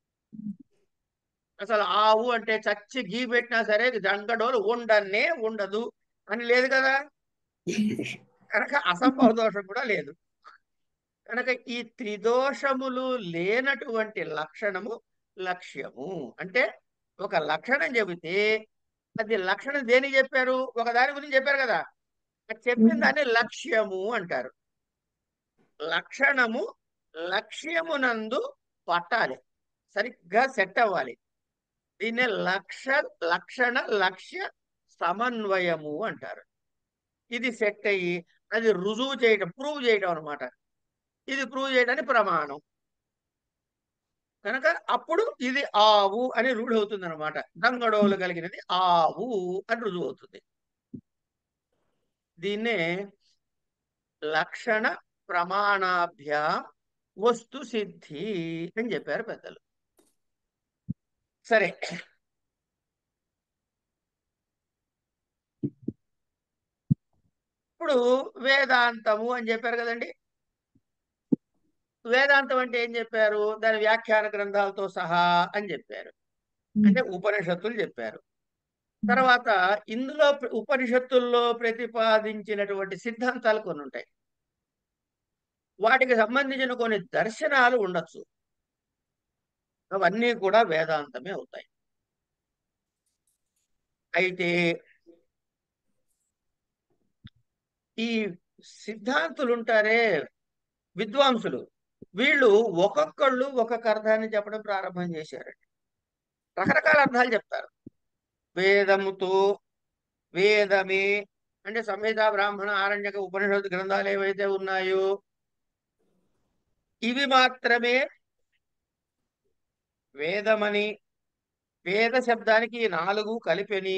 అసలు ఆవు అంటే చచ్చి గీ పెట్టినా సరే గంగడోలు ఉండనే ఉండదు అని లేదు కదా. కనుక అసంభవ దోషం కూడా లేదు. కనుక ఈ త్రిదోషములు లేనటువంటి లక్షణము లక్ష్యము. అంటే ఒక లక్షణం చెబితే అది లక్షణం దేనికి చెప్పారు? ఒక దాని గురించి చెప్పారు కదా, అది చెప్పిన దాన్ని లక్ష్యము అంటారు. లక్షణము లక్ష్యమునందు పట్టాలి, సరిగ్గా సెట్ అవ్వాలి. దీన్నే లక్ష లక్షణ లక్ష్య సమన్వయము అంటారు. ఇది సెట్ అయ్యి అది రుజువు చేయటం, ప్రూవ్ చేయటం అనమాట. ఇది ప్రూవ్ చేయడానికి ప్రమాణం. కనుక అప్పుడు ఇది ఆవు అని రూఢి అవుతుంది అనమాట. గంగడోలు కలిగినది ఆవు అని రుజువు అవుతుంది. దీన్నే లక్షణ ప్రమాణాభ్యాం వస్తు సిద్ధి అని చెప్పారు పెద్దలు. సరే, ఇప్పుడు వేదాంతము అని చెప్పారు కదండి. వేదాంతం అంటే ఏం చెప్పారు? దాని వ్యాఖ్యాన గ్రంథాలతో సహా అని చెప్పారు. అంటే ఉపనిషత్తులు చెప్పారు. తర్వాత ఇందులో ప్ర- ఉపనిషత్తుల్లో ప్రతిపాదించినటువంటి సిద్ధాంతాలు కొన్ని ఉంటాయి. వాటికి సంబంధించిన కొన్ని దర్శనాలు ఉండొచ్చు. అవన్నీ కూడా వేదాంతమే అవుతాయి. అయితే ఈ సిద్ధాంతులు ఉంటారే, విద్వాంసులు, వీళ్ళు ఒక్కొక్కళ్ళు ఒక్కొక్క అర్థాన్ని చెప్పడం ప్రారంభం చేశారండి. రకరకాల అర్థాలు చెప్తారు. వేదముతో, వేదమే అంటే సంహిత, బ్రాహ్మణ, ఆరణ్యక, ఉపనిషత్తు గ్రంథాలు ఏవైతే ఉన్నాయో ఇవి మాత్రమే వేదమని, వేద శబ్దానికి ఈ నాలుగు కలిపెని,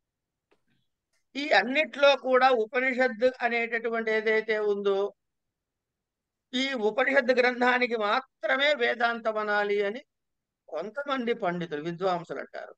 ఈ అన్నిట్లో కూడా ఉపనిషత్తు అనేటటువంటి ఏదైతే ఉందో ఈ ఉపనిషత్తు గ్రంథానికి మాత్రమే వేదాంతం అనాలి అని కొంతమంది పండితులు, విద్వాంసులు అంటారు.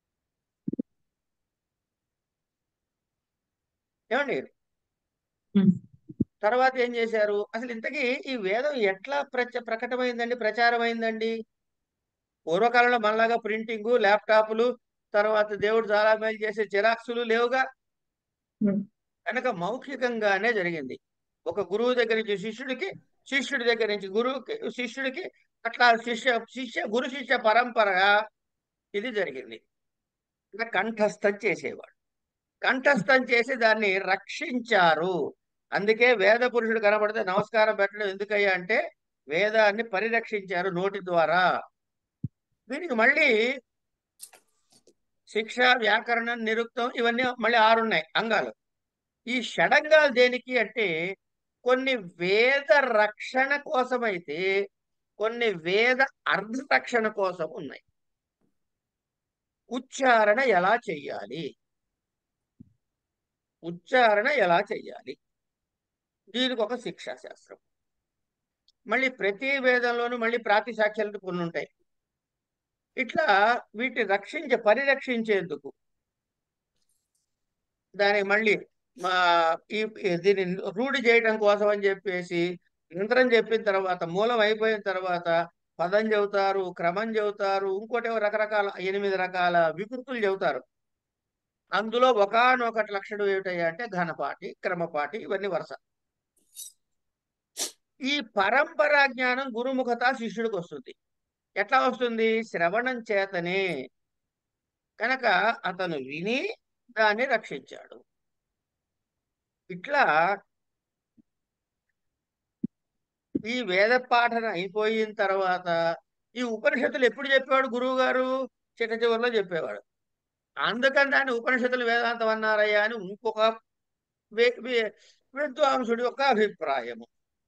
ఏమండి? ఉమ్. తర్వాత ఏం చేశారు? అసలు ఇంతకీ ఈ వేదం ఎట్లా ప్రచ ప్రకటమైందండి, ప్రచారమైందండి? పూర్వకాలంలో మనలాగా ప్రింటింగు, ల్యాప్టాప్లు, తర్వాత దేవుడు చాలా మేలు చేసే జిరాక్సులు లేవుగా. ఉమ్. కనుక మౌఖికంగానే జరిగింది. ఒక గురువు దగ్గర నుంచి శిష్యుడికి, శిష్యుడి దగ్గర నుంచి గురువుకి, శిష్యుడికి, అట్లా శిష్య శిష్య గురు శిష్య పరంపరగా ఇది జరిగింది. ఇలా కంఠస్థం చేసేవాడు. కంఠస్థం చేసి దాన్ని రక్షించారు. అందుకే వేద పురుషుడు కనబడితే నమస్కారం పెట్టడం ఎందుకయ్యా అంటే వేదాన్ని పరిరక్షించారు నోటి ద్వారా. దీనికి మళ్ళీ శిక్ష, వ్యాకరణం, నిరుక్తం ఇవన్నీ మళ్ళీ ఆరున్నాయి అంగాలు. ఈ షడంగాలు దేనికి అంటే కొన్ని వేద రక్షణ కోసమైతే కొన్ని వేద అర్థ రక్షణ కోసం ఉన్నాయి. ఉచ్చారణ ఎలా చెయ్యాలి, ఉచ్చారణ ఎలా చెయ్యాలి, దీనికి ఒక శిక్షా శాస్త్రం. మళ్ళీ ప్రతి వేదంలోనూ మళ్ళీ ప్రాతిశాఖ్యాలు కొన్ని ఉంటాయి. ఇట్లా వీటిని రక్షించే, పరిరక్షించేందుకు దానికి మళ్ళీ మా ఈ దీన్ని రూఢి చేయడం కోసం అని చెప్పేసి మంత్రం చెప్పిన తర్వాత, మూలం అయిపోయిన తర్వాత పదం చెబుతారు, క్రమం చెబుతారు, ఇంకోటి రకరకాల ఎనిమిది రకాల వికృతులు చెబుతారు. అందులో ఒకానొకటి లక్షణం ఏమిటయ్యా అంటే ఘనపాటి, క్రమపాటి, ఇవన్నీ వరుస. ఈ పరంపరా జ్ఞానం గురుముఖత శిష్యుడికి వస్తుంది. ఎట్లా వస్తుంది? శ్రవణం చేతనే. కనుక అతను విని దాన్ని రక్షించాడు. ఇట్లా ఈ వేద పాఠన అయిపోయిన తర్వాత ఈ ఉపనిషత్తులు ఎప్పుడు చెప్పేవాడు గురువు గారు? చిట్ట చివరిలో చెప్పేవాడు. అందుకని దాన్ని ఉపనిషత్తులు వేదాంతం అన్నారయ్యా అని ఇంకొక విద్వాంసుడి యొక్క అభిప్రాయము.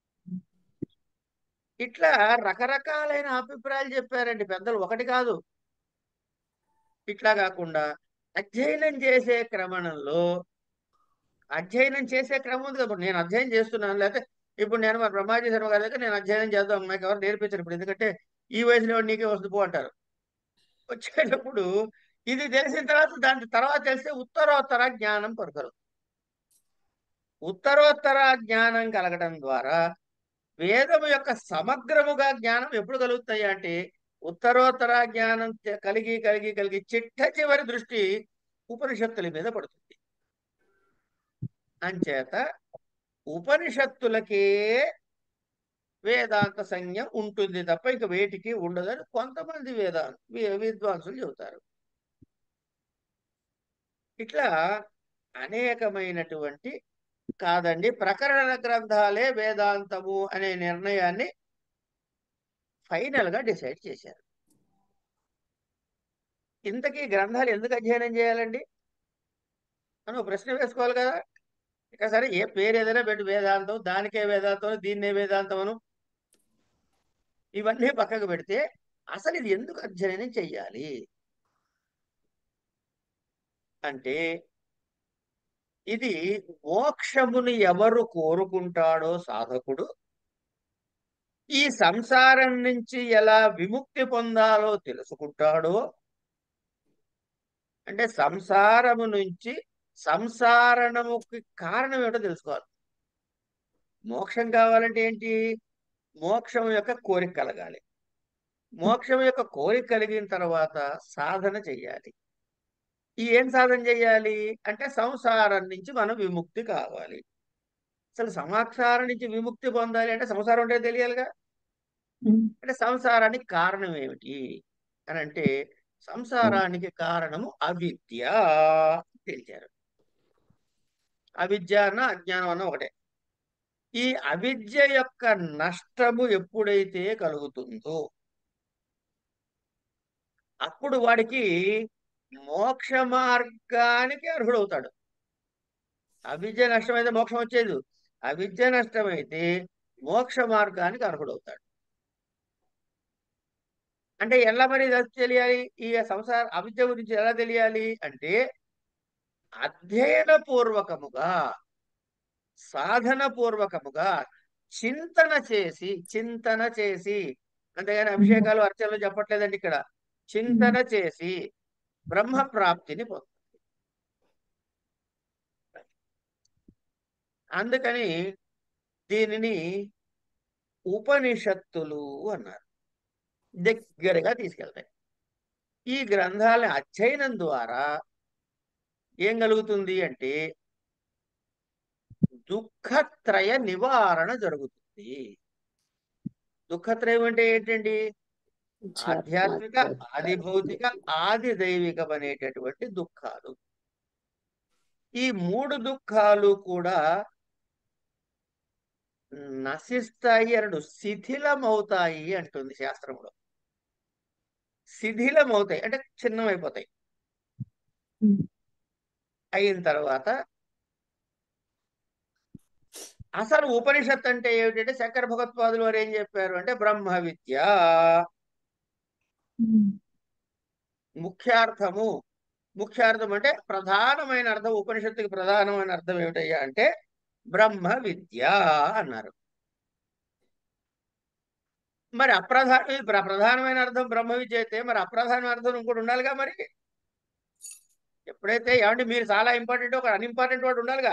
ఇట్లా రకరకాలైన అభిప్రాయాలు చెప్పారండి పెద్దలు, ఒకటి కాదు. ఇట్లా కాకుండా అధ్యయనం చేసే క్రమంలో, అధ్యయనం చేసే క్రమం ఉంది కదా. నేను అధ్యయనం చేస్తున్నాను, లేకపోతే ఇప్పుడు నేను మా బ్రహ్మాజీ శర్మ గారి దగ్గర నేను అధ్యయనం చేద్దాం, నాకు ఎవరు నేర్పించారు ఇప్పుడు, ఎందుకంటే ఈ వయసులో నీకే వస్తుంది పో అంటారు. వచ్చేటప్పుడు ఇది తెలిసిన తర్వాత దాని తర్వాత తెలిస్తే ఉత్తరోత్తర జ్ఞానం కొరకరు. ఉత్తరోత్తర జ్ఞానం కలగడం ద్వారా వేదము యొక్క సమగ్రముగా జ్ఞానం ఎప్పుడు కలుగుతాయి అంటే ఉత్తరోత్తర జ్ఞానం కలిగి కలిగి కలిగి చిట్ట చివరి దృష్టి ఉపనిషత్తుల మీద పడుతుంది. అంచేత ఉపనిషత్తులకే వేదాంత సంజ్ఞ ఉంటుంది తప్ప ఇక వేటికి ఉండదని కొంతమంది వేదాంత విద్వాంసులు చెబుతారు. ఇట్లా అనేకమైనటువంటి కాదండి, ప్రకరణ గ్రంథాలే వేదాంతము అనే నిర్ణయాన్ని ఫైనల్ గా డిసైడ్ చేశారు. ఇంతకీ గ్రంథాలు ఎందుకు అధ్యయనం చేయాలండి అని ఒక ప్రశ్న వేసుకోవాలి కదా. ఇక సరే ఏ పేరు ఏదైనా పెట్టి వేదాంతం, దానికే వేదాంతం, దీన్నే వేదాంతమను, ఇవన్నీ పక్కకు పెడితే అసలు ఇది ఎందుకు అధ్యయనం చెయ్యాలి అంటే ఇది మోక్షముని ఎవరు కోరుకుంటాడో సాధకుడు ఈ సంసారం నుంచి ఎలా విముక్తి పొందాలో తెలుసుకుంటాడో, అంటే సంసారము నుంచి సంసారణముకి కారణం ఏమిటో తెలుసుకోవాలి. మోక్షం కావాలంటే ఏంటి? మోక్షం యొక్క కోరిక కలగాలి. మోక్షం యొక్క కోరిక కలిగిన తర్వాత సాధన చెయ్యాలి. ఈ ఏం సాధన చెయ్యాలి అంటే సంసారం నుంచి మనం విముక్తి కావాలి. అసలు సంసారం నుంచి విముక్తి పొందాలి అంటే సంసారం అంటే తెలియాలిగా. అంటే సంసారానికి కారణం ఏమిటి అని అంటే సంసారానికి కారణము అవిద్య తెలిచారు. అవిద్య అన్న అజ్ఞానం అన్న ఒకటే. ఈ అవిద్య యొక్క నష్టము ఎప్పుడైతే కలుగుతుందో అప్పుడు వాడికి మోక్ష మార్గానికి అర్హుడవుతాడు. అవిద్య నష్టమైతే మోక్షం వచ్చేది. అవిద్య నష్టమైతే మోక్ష మార్గానికి అర్హుడవుతాడు. అంటే ఎలా మరి ఇది తెలియాలి? ఈ సంసార అవిద్య గురించి ఎలా తెలియాలి అంటే అధ్యయన పూర్వకముగా, సాధన పూర్వకముగా చింతన చేసి చింతన చేసి అంతేగాని అభిషేకాలు అర్చనలు చెప్పట్లేదండి ఇక్కడ. చింతన చేసి బ్రహ్మ ప్రాప్తిని పొంద. అందుకని దీనిని ఉపనిషత్తులు అన్నారు. దగ్గరగా తీసుకెళ్తాయి. ఈ గ్రంథాలని అధ్యయనం ద్వారా ఏం కలుగుతుంది అంటే దుఃఖత్రయ నివారణ జరుగుతుంది. దుఃఖత్రయం అంటే ఏంటండి? ఆధ్యాత్మిక, ఆది భౌతిక, ఆది దైవికం అనేటటువంటి దుఃఖాలు. ఈ మూడు దుఃఖాలు కూడా నశిస్తాయి అనడు, శిథిలమవుతాయి అంటుంది శాస్త్రంలో. శిథిలమవుతాయి అంటే చిన్నమైపోతాయి. అయిన తర్వాత అసలు ఉపనిషత్ అంటే ఏమిటంటే శంకర భగవత్పాదులు వారు ఏం చెప్పారు అంటే బ్రహ్మ విద్య. ముఖ్యార్థము ముఖ్యార్థం అంటే ప్రధానమైన అర్థం, ఉపనిషత్తుకి ప్రధానమైన అర్థం ఏమిటయ్యా అంటే బ్రహ్మ విద్య అన్నారు. మరి అప్రధాన ప్రధానమైన అర్థం బ్రహ్మ విద్య అయితే మరి అప్రధానమైన అర్థం ఇంకోటి ఉండాలిగా. మరి ఎప్పుడైతే ఏమంటే మీరు చాలా ఇంపార్టెంట్, ఒక అన్ఇంపార్టెంట్ వాడు ఉండాలిగా.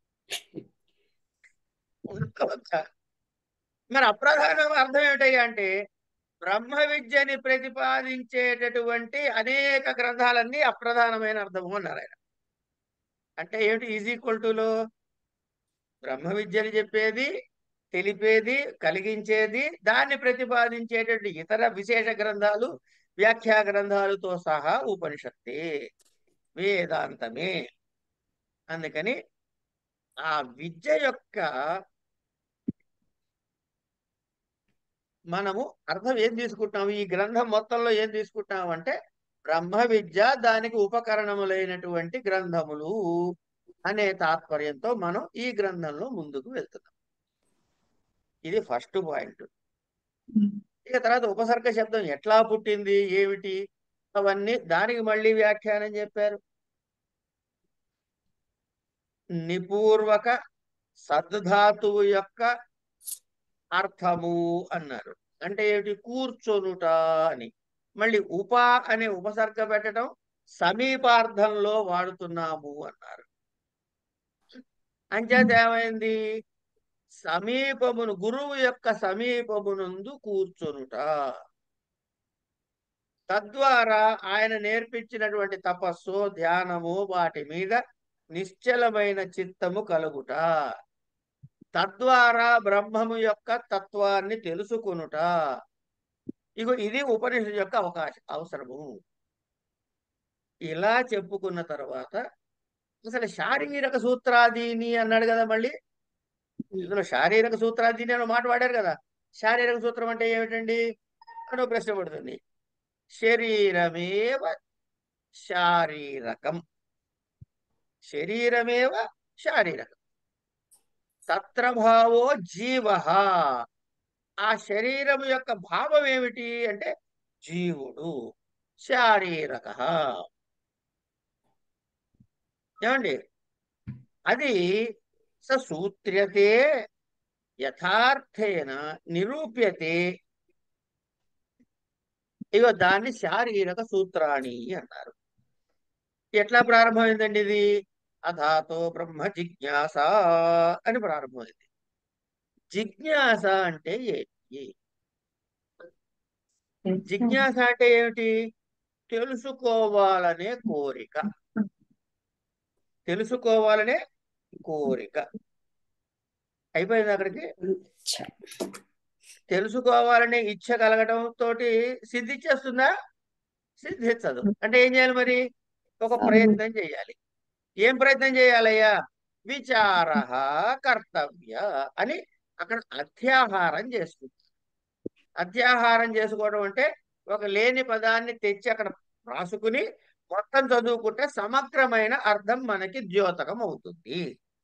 మరి అప్రధాన అర్థం ఏమిటయ్యా అంటే బ్రహ్మ విద్యని ప్రతిపాదించేటటువంటి అనేక గ్రంథాలన్నీ అప్రధానమైన అర్థము అన్నారు ఆయన. అంటే ఏమిటి? ఈజ్ ఈక్వల్ టులో బ్రహ్మ విద్యని చెప్పేది, తెలిపేది, కలిగించేది, దాన్ని ప్రతిపాదించేటటువంటి ఇతర విశేష గ్రంథాలు, వ్యాఖ్యా గ్రంథాలతో సహా ఉపనిషత్తే, వేదాంతమే. అందుకని ఆ విద్య యొక్క మనము అర్థం ఏం తీసుకుంటాము? ఈ గ్రంథం మొత్తంలో ఏం తీసుకుంటాము అంటే బ్రహ్మ విద్య, దానికి ఉపకరణములైనటువంటి గ్రంథములు అనే తాత్పర్యంతో మనం ఈ గ్రంథంలో ముందుకు వెళ్తున్నాం. ఇది ఫస్ట్ పాయింట్. ఇక తర్వాత ఉపసర్గ శబ్దం ఎట్లా పుట్టింది, ఏమిటి, అవన్నీ దానికి మళ్ళీ వ్యాఖ్యానం చెప్పారు. నిపూర్వక సద్ధాతువు యొక్క అర్థము అన్నారు. అంటే ఏమిటి? కూర్చొనుట అని. మళ్ళీ ఉప అనే ఉపసర్గ పెట్టడం సమీపార్థంలో వాడుతున్నాము అన్నారు. అంచేత ఏమైంది? సమీపమును, గురువు యొక్క సమీపమునందు కూర్చొనుట, తద్వారా ఆయన నేర్పించినటువంటి తపస్సు, ధ్యానము, వాటి మీద నిశ్చలమైన చిత్తము కలుగుట, తద్వారా బ్రహ్మము యొక్క తత్వాన్ని తెలుసుకొనుట. ఇగో ఇది ఉపనిషత్తు యొక్క అవకాశం, అవసరము. ఇలా చెప్పుకున్న తర్వాత అసలు శారీరక సూత్రాదీని అన్నాడు కదా. మళ్ళీ ఇందులో శారీరక సూత్రాదీని అని మాట వాడారు కదా. శారీరక సూత్రం అంటే ఏమిటండి అనో ప్రశ్న పడుతుంది. శరీరమేవ శారీరకం, శరీరమేవ శారీరకం, తత్ర భావో జీవ. ఆ శరీరం యొక్క భావం ఏమిటి అంటే జీవుడు, శారీరక. ఏమండి? అది సూత్ర్యతే యథార్థేన నిరూప్యతే. ఇగో దాన్ని శారీరక సూత్రాణి అన్నారు. ఎట్లా ప్రారంభమైందండి ఇది? అథాతో బ్రహ్మ జిజ్ఞాస అని ప్రారంభమైంది. జిజ్ఞాస అంటే ఏంటి? జిజ్ఞాస అంటే ఏమిటి? తెలుసుకోవాలనే కోరిక, తెలుసుకోవాలనే కోరిక. అయిపోయింది అక్కడికి. తెలుసుకోవాలనే ఇచ్చ కలగడం తోటి సిద్ధిచ్చేస్తుందా? సిద్ధించదు. అంటే ఏం చేయాలి మరి? ఒక ప్రయత్నం చేయాలి. ఏం ప్రయత్నం చేయాలయ్యా? విచార కర్తవ్య అని అక్కడ అత్యాహారం చేసుకుంటారు. అత్యాహారం చేసుకోవడం అంటే ఒక లేని పదాన్ని తెచ్చి అక్కడ రాసుకుని మొత్తం చదువుకుంటే సమగ్రమైన అర్థం మనకి ద్యోతకం అవుతుంది.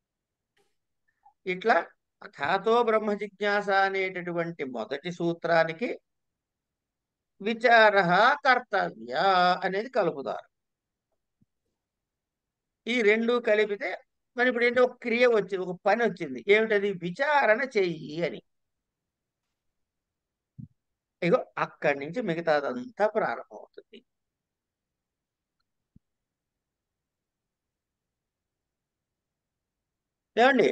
ఇట్లా అథాతో బ్రహ్మ జిజ్ఞాస అనేటటువంటి మొదటి సూత్రానికి విచార కర్తవ్య అనేది కలుపుతారు. ఈ రెండు కలిపితే మరి ఇప్పుడు ఏంటో ఒక క్రియ వచ్చింది, ఒక పని వచ్చింది. ఏమిటది? విచారణ చెయ్యి అని. ఇగో అక్కడి నుంచి మిగతాదంతా ప్రారంభమవుతుంది. ఏమండి?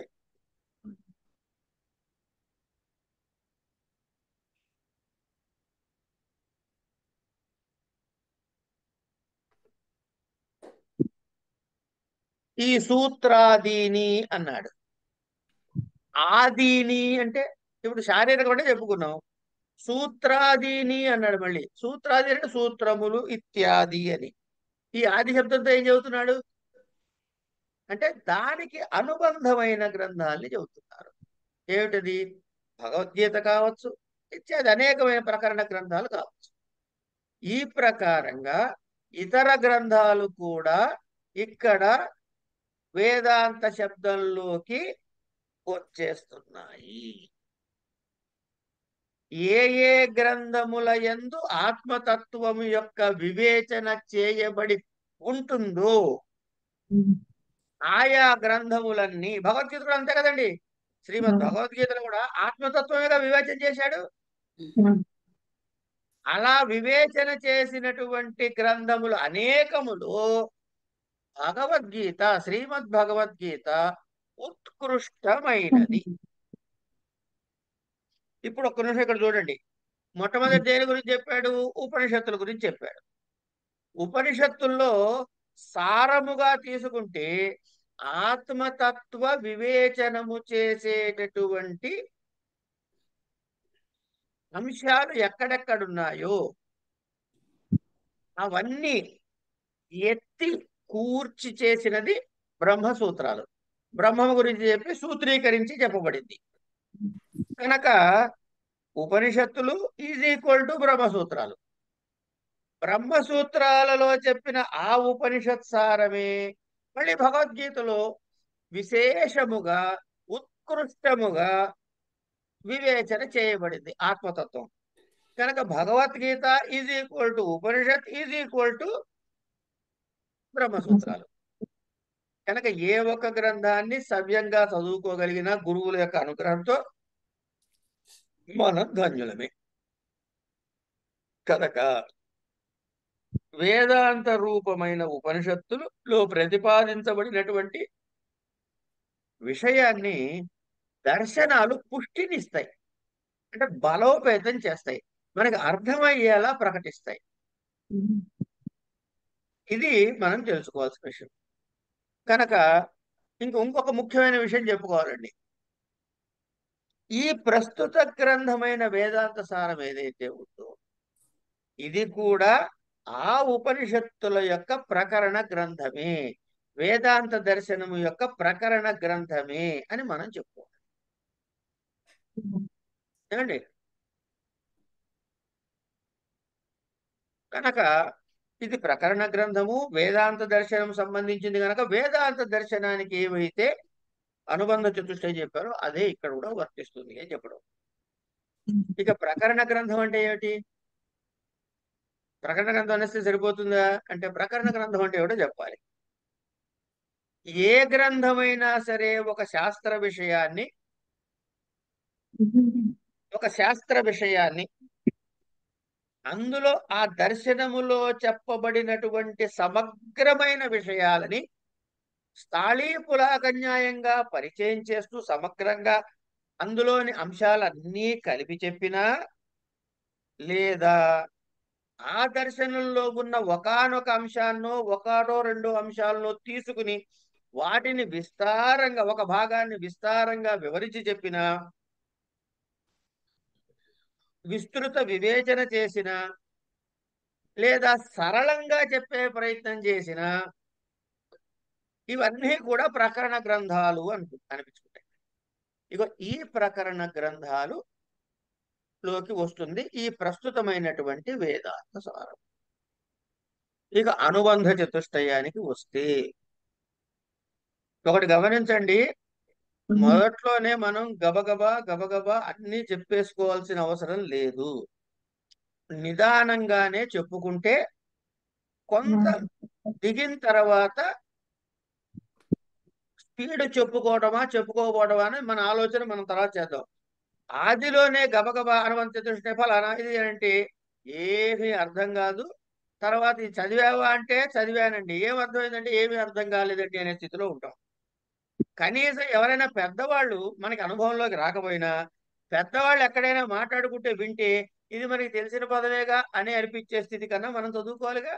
ఈ సూత్రాదీని అన్నాడు. ఆదీని అంటే ఇప్పుడు శారీరకం అంటే చెప్పుకున్నాం. సూత్రాదీని అన్నాడు. మళ్ళీ సూత్రాది అంటే సూత్రములు ఇత్యాది అని. ఈ ఆది శబ్దంతో ఏం చెబుతున్నాడు అంటే దానికి అనుబంధమైన గ్రంథాలని చెబుతున్నారు. ఏమిటది? భగవద్గీత కావచ్చు, ఇత్యాది అనేకమైన ప్రకరణ గ్రంథాలు కావచ్చు. ఈ ప్రకారంగా ఇతర గ్రంథాలు కూడా ఇక్కడ వేదాంత శబ్దంలోకి వచ్చేస్తున్నాయి. ఏ ఏ గ్రంథముల యందు ఆత్మతత్వము యొక్క వివేచన చేయబడి ఉంటుందో ఆయా గ్రంథములన్నీ, భగవద్గీత కూడా అంతే కదండి. శ్రీమద్ భగవద్గీతలో కూడా ఆత్మతత్వమేగా వివేచన చేశాడు. అలా వివేచన చేసినటువంటి గ్రంథములు అనేకములు భగవద్గీత, శ్రీమద్ భగవద్గీత ఉత్కృష్టమైనది. ఇప్పుడు ఒక్క నిమిషం ఇక్కడ చూడండి. మొట్టమొదటి దేని గురించి చెప్పాడు? ఉపనిషత్తుల గురించి చెప్పాడు. ఉపనిషత్తుల్లో సారముగా తీసుకుంటే ఆత్మతత్వ వివేచనము చేసేటటువంటి అంశాలు ఎక్కడెక్కడున్నాయో అవన్నీ ఎత్తి కూర్చి చేసినది బ్రహ్మసూత్రాలు. బ్రహ్మము గురించి చెప్పి సూత్రీకరించి చెప్పబడింది కనుక ఉపనిషత్తులు ఈజ్ ఈక్వల్ టు బ్రహ్మసూత్రాలు. బ్రహ్మసూత్రాలలో చెప్పిన ఆ ఉపనిషత్ సారమే మళ్ళీ భగవద్గీతలో విశేషముగా ఉత్కృష్టముగా వివేచన చేయబడింది ఆత్మతత్వం. కనుక భగవద్గీత ఈజ్ ఈక్వల్ టు ఉపనిషత్ ఈజ్ ఈక్వల్ టు బ్రహ్మసూత్రాలు. కనుక ఏ ఒక్క గ్రంథాన్ని సవ్యంగా చదువుకోగలిగిన గురువుల యొక్క అనుగ్రహంతో మనం ధన్యులమే. కనుక వేదాంత రూపమైన ఉపనిషత్తులలో ప్రతిపాదించబడినటువంటి విషయాన్ని దర్శనాలు పుష్టినిస్తాయి, అంటే బలోపేతం చేస్తాయి, మనకి అర్థమయ్యేలా ప్రకటిస్తాయి. ఇది మనం తెలుసుకోవాల్సిన విషయం. కనుక ఇంక ఇంకొక ముఖ్యమైన విషయం చెప్పుకోవాలండి. ఈ ప్రస్తుత గ్రంథమైన వేదాంత సారం ఏదైతే ఉందో ఇది కూడా ఆ ఉపనిషత్తుల యొక్క ప్రకరణ గ్రంథమే, వేదాంత దర్శనము యొక్క ప్రకరణ గ్రంథమే అని మనం చెప్పుకోవాలి. ఏమండి? కనుక ఇది ప్రకరణ గ్రంథము, వేదాంత దర్శనం సంబంధించింది కనుక వేదాంత దర్శనానికి ఏవైతే అనుబంధ చతుష్టయం చెప్పారో అదే ఇక్కడ కూడా వర్తిస్తుంది అని చెప్పడం. ఇక ప్రకరణ గ్రంథం అంటే ఏమిటి? ప్రకరణ గ్రంథం అనేస్తే సరిపోతుందా అంటే ప్రకరణ గ్రంథం అంటే ఏమిటో చెప్పాలి. ఏ గ్రంథమైనా సరే ఒక శాస్త్ర విషయాన్ని ఒక శాస్త్ర విషయాన్ని అందులో ఆ దర్శనములో చెప్పబడినటువంటి సమగ్రమైన విషయాలని స్థాళీపులాకన్యాయంగా పరిచయం చేస్తూ సమగ్రంగా అందులోని అంశాలన్నీ కలిపి చెప్పినా లేదా ఆ దర్శనంలో ఉన్న ఒకానొక అంశాన్నో ఒకటో రెండో అంశాలను తీసుకుని వాటిని విస్తారంగా ఒక భాగాన్ని విస్తారంగా వివరించి చెప్పిన విస్తృత వివేచన చేసిన లేదా సరళంగా చెప్పే ప్రయత్నం చేసినా ఇవన్నీ కూడా ప్రకరణ గ్రంథాలు అనిపి అనిపించుకుంటాయి. ఇగో ఈ ప్రకరణ గ్రంథాలు లోకి వస్తుంది ఈ ప్రస్తుతమైనటువంటి వేదాంత సారం. ఇక అనుబంధ చతుష్టయానికి వస్తే ఒకటి గమనించండి, మొదట్లోనే మనం గబగబా గబగబా అన్ని చెప్పేసుకోవాల్సిన అవసరం లేదు. నిదానంగానే చెప్పుకుంటే కొంత దిగిన తర్వాత స్పీడ్ చెప్పుకోవడమా చెప్పుకోకపోవడమా అని మన ఆలోచన మనం తర్వాత చేద్దాం. ఆదిలోనే గబగబా అనుబంధ చతుష్టయ ఫలానా ఇది అంటే ఏమీ అర్థం కాదు. తర్వాత ఇది చదివావా అంటే చదివానండి, ఏం అర్థమైందంటే ఏమీ అర్థం కాలేదండి అనే స్థితిలో ఉంటాం. కనీసం ఎవరైనా పెద్దవాళ్ళు మనకి అనుభవంలోకి రాకపోయినా పెద్దవాళ్ళు ఎక్కడైనా మాట్లాడుకుంటే వింటే ఇది మనకి తెలిసిన పదవేగా అని అనిపించే స్థితి కన్నా మనం చదువుకోవాలిగా.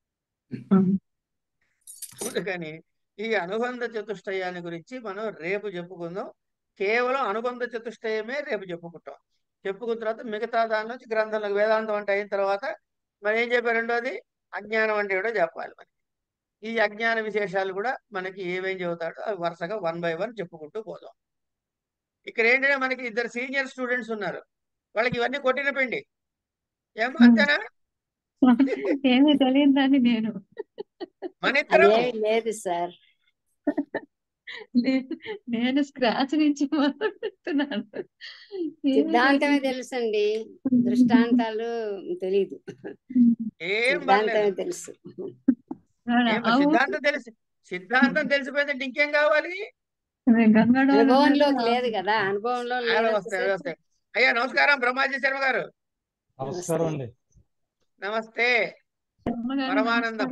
అందుకని ఈ అనుబంధ చతుష్టయాన్ని గురించి మనం రేపు చెప్పుకుందాం. కేవలం అనుబంధ చతుష్టయమే రేపు చెప్పుకుంటాం. చెప్పుకున్న తర్వాత మిగతా దాని నుంచి గ్రంథంలోకి వేదాంతం అంటే అయిన తర్వాత మరి ఏం చెప్పారు, రెండోది అజ్ఞానం అంటే కూడా చెప్పాలి. మరి ఈ అజ్ఞాన విశేషాలు కూడా మనకి ఏమేం చెబుతాడో అవి వరుసగా వన్ బై వన్ చెప్పుకుంటూ పోదాం. ఇక్కడ ఏంటంటే మనకి ఇద్దరు సీనియర్ స్టూడెంట్స్ ఉన్నారు, వాళ్ళకి ఇవన్నీ కొట్టిన పిండి ఏమో అంతేనా. ఏమీ తెలియదని నేను మన ఇద్దరం అదేమి లేదు సార్. నేను- నేను స్క్రాచ్ నుంచి మొదలు పెడుతున్నాను. ఏమీ సిద్ధాంతమే తెలియదు. తెలుసండి, దృష్టాంతాలు తెలీదు. ఏం సిద్ధాంతమే పర్లేదు. తెలుసు. ఏం మరి సిద్ధాంతం తెలిసి సిద్ధాంతం తెలిసిపోతే ఇంకేం కావాలి. గంగడోలు అనుభవంలోకి లేదు కదా, అనుభవంలో అలా లేదు. వస్తాయి వస్తాయి. అయ్యా నమస్కారం, బ్రహ్మాజీ శర్మ గారు. నమస్కారం అండి. నమస్తే. పరమానందం.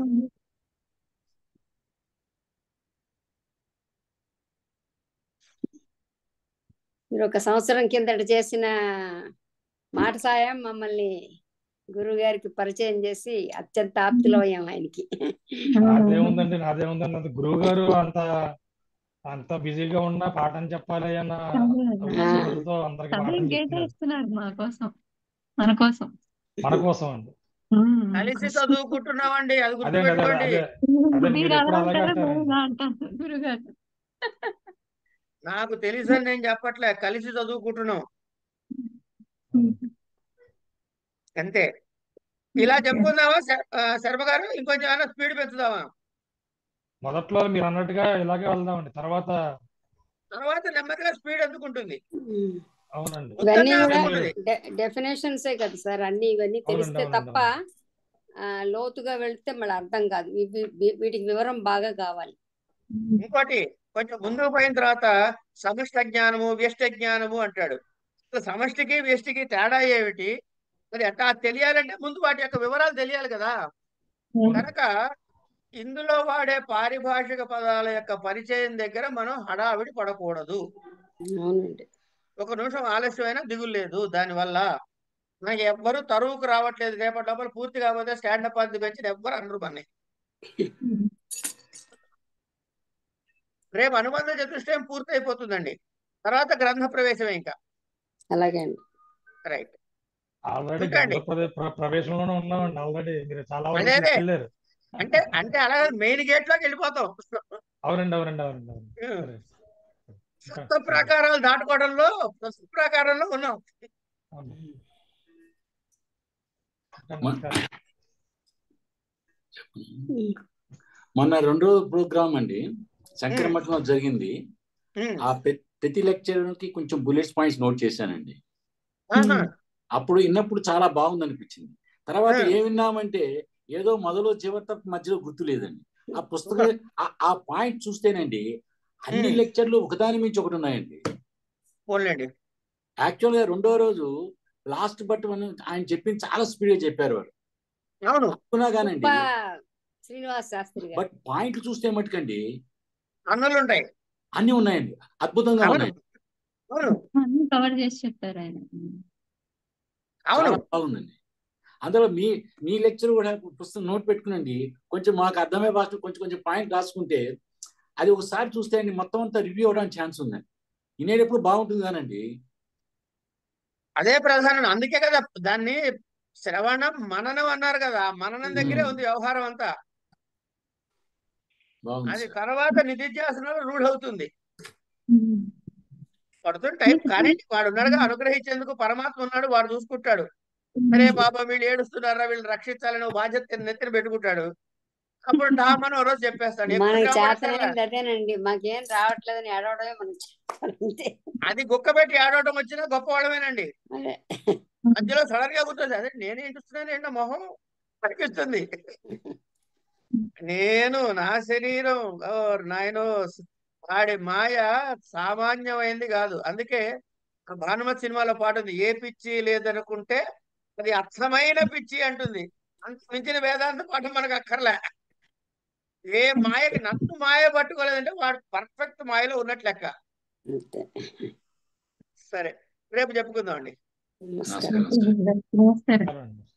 మీరు ఒక సంవత్సరం కిందట చేసిన మాట సాయం మమ్మల్ని గురువు గారికి పరిచయం చేసి అత్యంత ఆప్తులమయ్యాం ఆయనకి. నాదేముందండి నాదేముందండి అది గురువు గారు అంత అంత బిజీగా ఉన్నా పాఠం చెప్పాలి అన్న ఉత్సుకతతో అందరికి పాఠం చెప్తున్నారు. ఇస్తున్నారు మా కోసం, మన కోసం, మన కోసం అండి. కలిసి చదువుకుంటున్నామండి, అది అదే అదే గుర్తుపెట్టుకోండి. అదే అదే మీరు ఎప్పుడు అలాగే అంటారండి. గురుగారు నాకు తెలుసని నేను చెప్పట్లే, కలిసి చదువుకుంటున్నాం అంతే. ఇలా చెప్పుకుందామా శ- ఆ, శర్మ గారు, ఇంకొంచెం ఏమైనా స్పీడ్ పెంచుదామా? మొదట్లో మీరు అన్నట్టుగా ఇలాగే వెళ్దామండి. తర్వాత తర్వాత నెమ్మదిగా స్పీడ్ ఎందుకుంటుంది. అవునండి ఇవన్నీ ఉత్తరం కూడా ఉంటుంది. డెఫినేషన్సే కదా సార్, అన్ని ఇవన్నీ అవునండి తెలిస్తే అవునండి తప్ప ఆ, లోతుగా వెళ్తే మళ్ళీ అర్థం కాదు. ఇవి- వీ- వీటికి వివరం బాగా కావాలి. ఇంకోటి కొంచెం ముందుకు పోయిన తర్వాత సమష్టి జ్ఞానము వ్యష్టి జ్ఞానము అంటాడు. అసలు సమష్టికి వ్యష్టికి తేడా ఏమిటి, మరి అట్టా తెలియాలంటే ముందు వాటి యొక్క వివరాలు తెలియాలి కదా. కనుక ఇందులో వాడే పారిభాషిక పదాల యొక్క పరిచయం దగ్గర మనం హడావిడి పడకూడదు. అవునండి. ఒక నిమిషం ఆలస్యమైనా దిగులు లేదు. దానివల్ల నాకు ఎవ్వరు తరువుకు రావట్లేదు. రేపటి లోపల పూర్తి కాకపోతే స్టాండప్ అది పెంచి ఎవ్వరు అనరు పని. రేపు అనుబంధ చతుష్టయం పూర్తి అయిపోతుందండి, తర్వాత గ్రంథ ప్రవేశమే ఇంకా. అలాగే అండి. రైట్. ఆల్రెడీ చూడండి. గ్రంథ ప్రవే- ప్ర- ప్రవేశంలోనే ఉన్నామండి. ఆల్రెడీ మీరు చాలా వరకు అదే అదే. తీసుకెళ్లారు. అంటే అంటే అలా మెయిన్ గేట్ లోకి వెళ్ళిపోతాం. అవునండి అవునండి అవునండి అవును. సరే. సప్త ప్రాకారాలు దాటుకోవడంలో సప్త ప్రాకారంలో ఉన్నాం. అవును. మ- మొన్న రెండో ప్రోగ్రామ్ అండి శంకరమఠంలో జరిగింది. ఉమ్. ఆ ప్ర- ప్రతి లెక్చర్ కి కొంచెం బుల్లెట్స్ పాయింట్స్ నోట్ చేశానండి. ఆహా. అప్పుడు విన్నప్పుడు చాలా బాగుంది అనిపించింది. తర్వాత ఆ. ఏం విన్నామంటే ఏదో మొదలు చివరి తప్ప మధ్యలో గుర్తు లేదండి. ఆ పుస్తకం ఆ- ఆ పాయింట్ చూస్తేనండి అన్ని ఉమ్. లెక్చర్లు ఒకదాని మించి ఒకటి ఉన్నాయండి. పోన్లేండి. యాక్చువల్ గా రెండో రోజు లాస్ట్ బట్ ఆయన చెప్పింది చాలా స్పీడ్ గా చెప్పారు వారు. అవును. అనుకున్నా కానండి, గొప్ప శ్రీనివాస్ శాస్త్రి గారు. బట్ పాయింట్లు చూస్తే మటుకండి అన్నులు ఉంటాయి. అన్ని ఉన్నాయండి, అద్భుతంగా అవును ఉన్నాయి. అవును అన్ని కవర్ చేసి చెప్పారు ఆయన. అవును. చాలా బాగుందండి. అందులో మీ మీ లెక్చర్ కూడా పుస్తకం నోట్ పెట్టుకునండి. కొంచెం మాకు అర్థమయ్యే భాషలో కొంచెం కొంచెం పాయింట్ రాసుకుంటే అది ఒకసారి చూస్తే అండి మొత్తం అంతా రివ్యూ అవడానికి ఛాన్స్ ఉందండి. వినేటప్పుడు బాగుంటుంది కానండి. అదే ప్రధానం. అందుకే కదా దాన్ని శ్రవణం మననం అన్నారు కదా, ఆ మననం దగ్గరే ఉంది వ్యవహారం అంతా. బాగుంది అది సార్. తర్వాత నిధిధ్యాసనలో రూఢవుతుంది. ఉమ్. పడుతుంది టైం. మీకు కానీ వాడు ఉన్నాడుగా, అనుగ్రహించేందుకు పరమాత్మ ఉన్నాడు, వాడు చూసుకుంటాడు. అరే బాబా వీళ్ళు ఏడుస్తున్నారా, వీళ్ళు రక్షించాలని ఓ బాధ్యత నెత్తిన పెట్టుకుంటాడు. అప్పుడు డామని ఓ రోజు చెప్పేస్తాడు. ఎక్కువ మనకి శ్రమ పడక్కర్లా. చేతనైంది అదేనండి, మాకేం రావట్లేదని ఏడవడమే మనం చెప్పాలంతే. అది గుక్క పెట్టి ఆడవటం వచ్చినా గొప్పవాళ్ళమేనండి. అదే మధ్యలో సడన్ గా కూర్చోదు, అదే నేనే చూస్తున్నాను ఏంటో మొహం అనిపిస్తుంది. నేను నా శరీరం ఓ నాయనో, వాడి మాయ సామాన్యమైంది కాదు. అందుకే భానుమతి సినిమాలో పాట ఉంది, ఏ పిచ్చి లేదనుకుంటే అది అర్థమైన పిచ్చి అంటుంది. అంత మించిన వేదాంత పాఠం మనకు అక్కర్లే. ఏ మాయకి నన్ను మాయ పట్టుకోలేదంటే వాడు పర్ఫెక్ట్ మాయలో ఉన్నట్లు లెక్క. అంతే. సరే, రేపు చెప్పుకుందాం అండి. నమస్కారం. నమస్కారం సార్. నమస్కారం. అవునండి.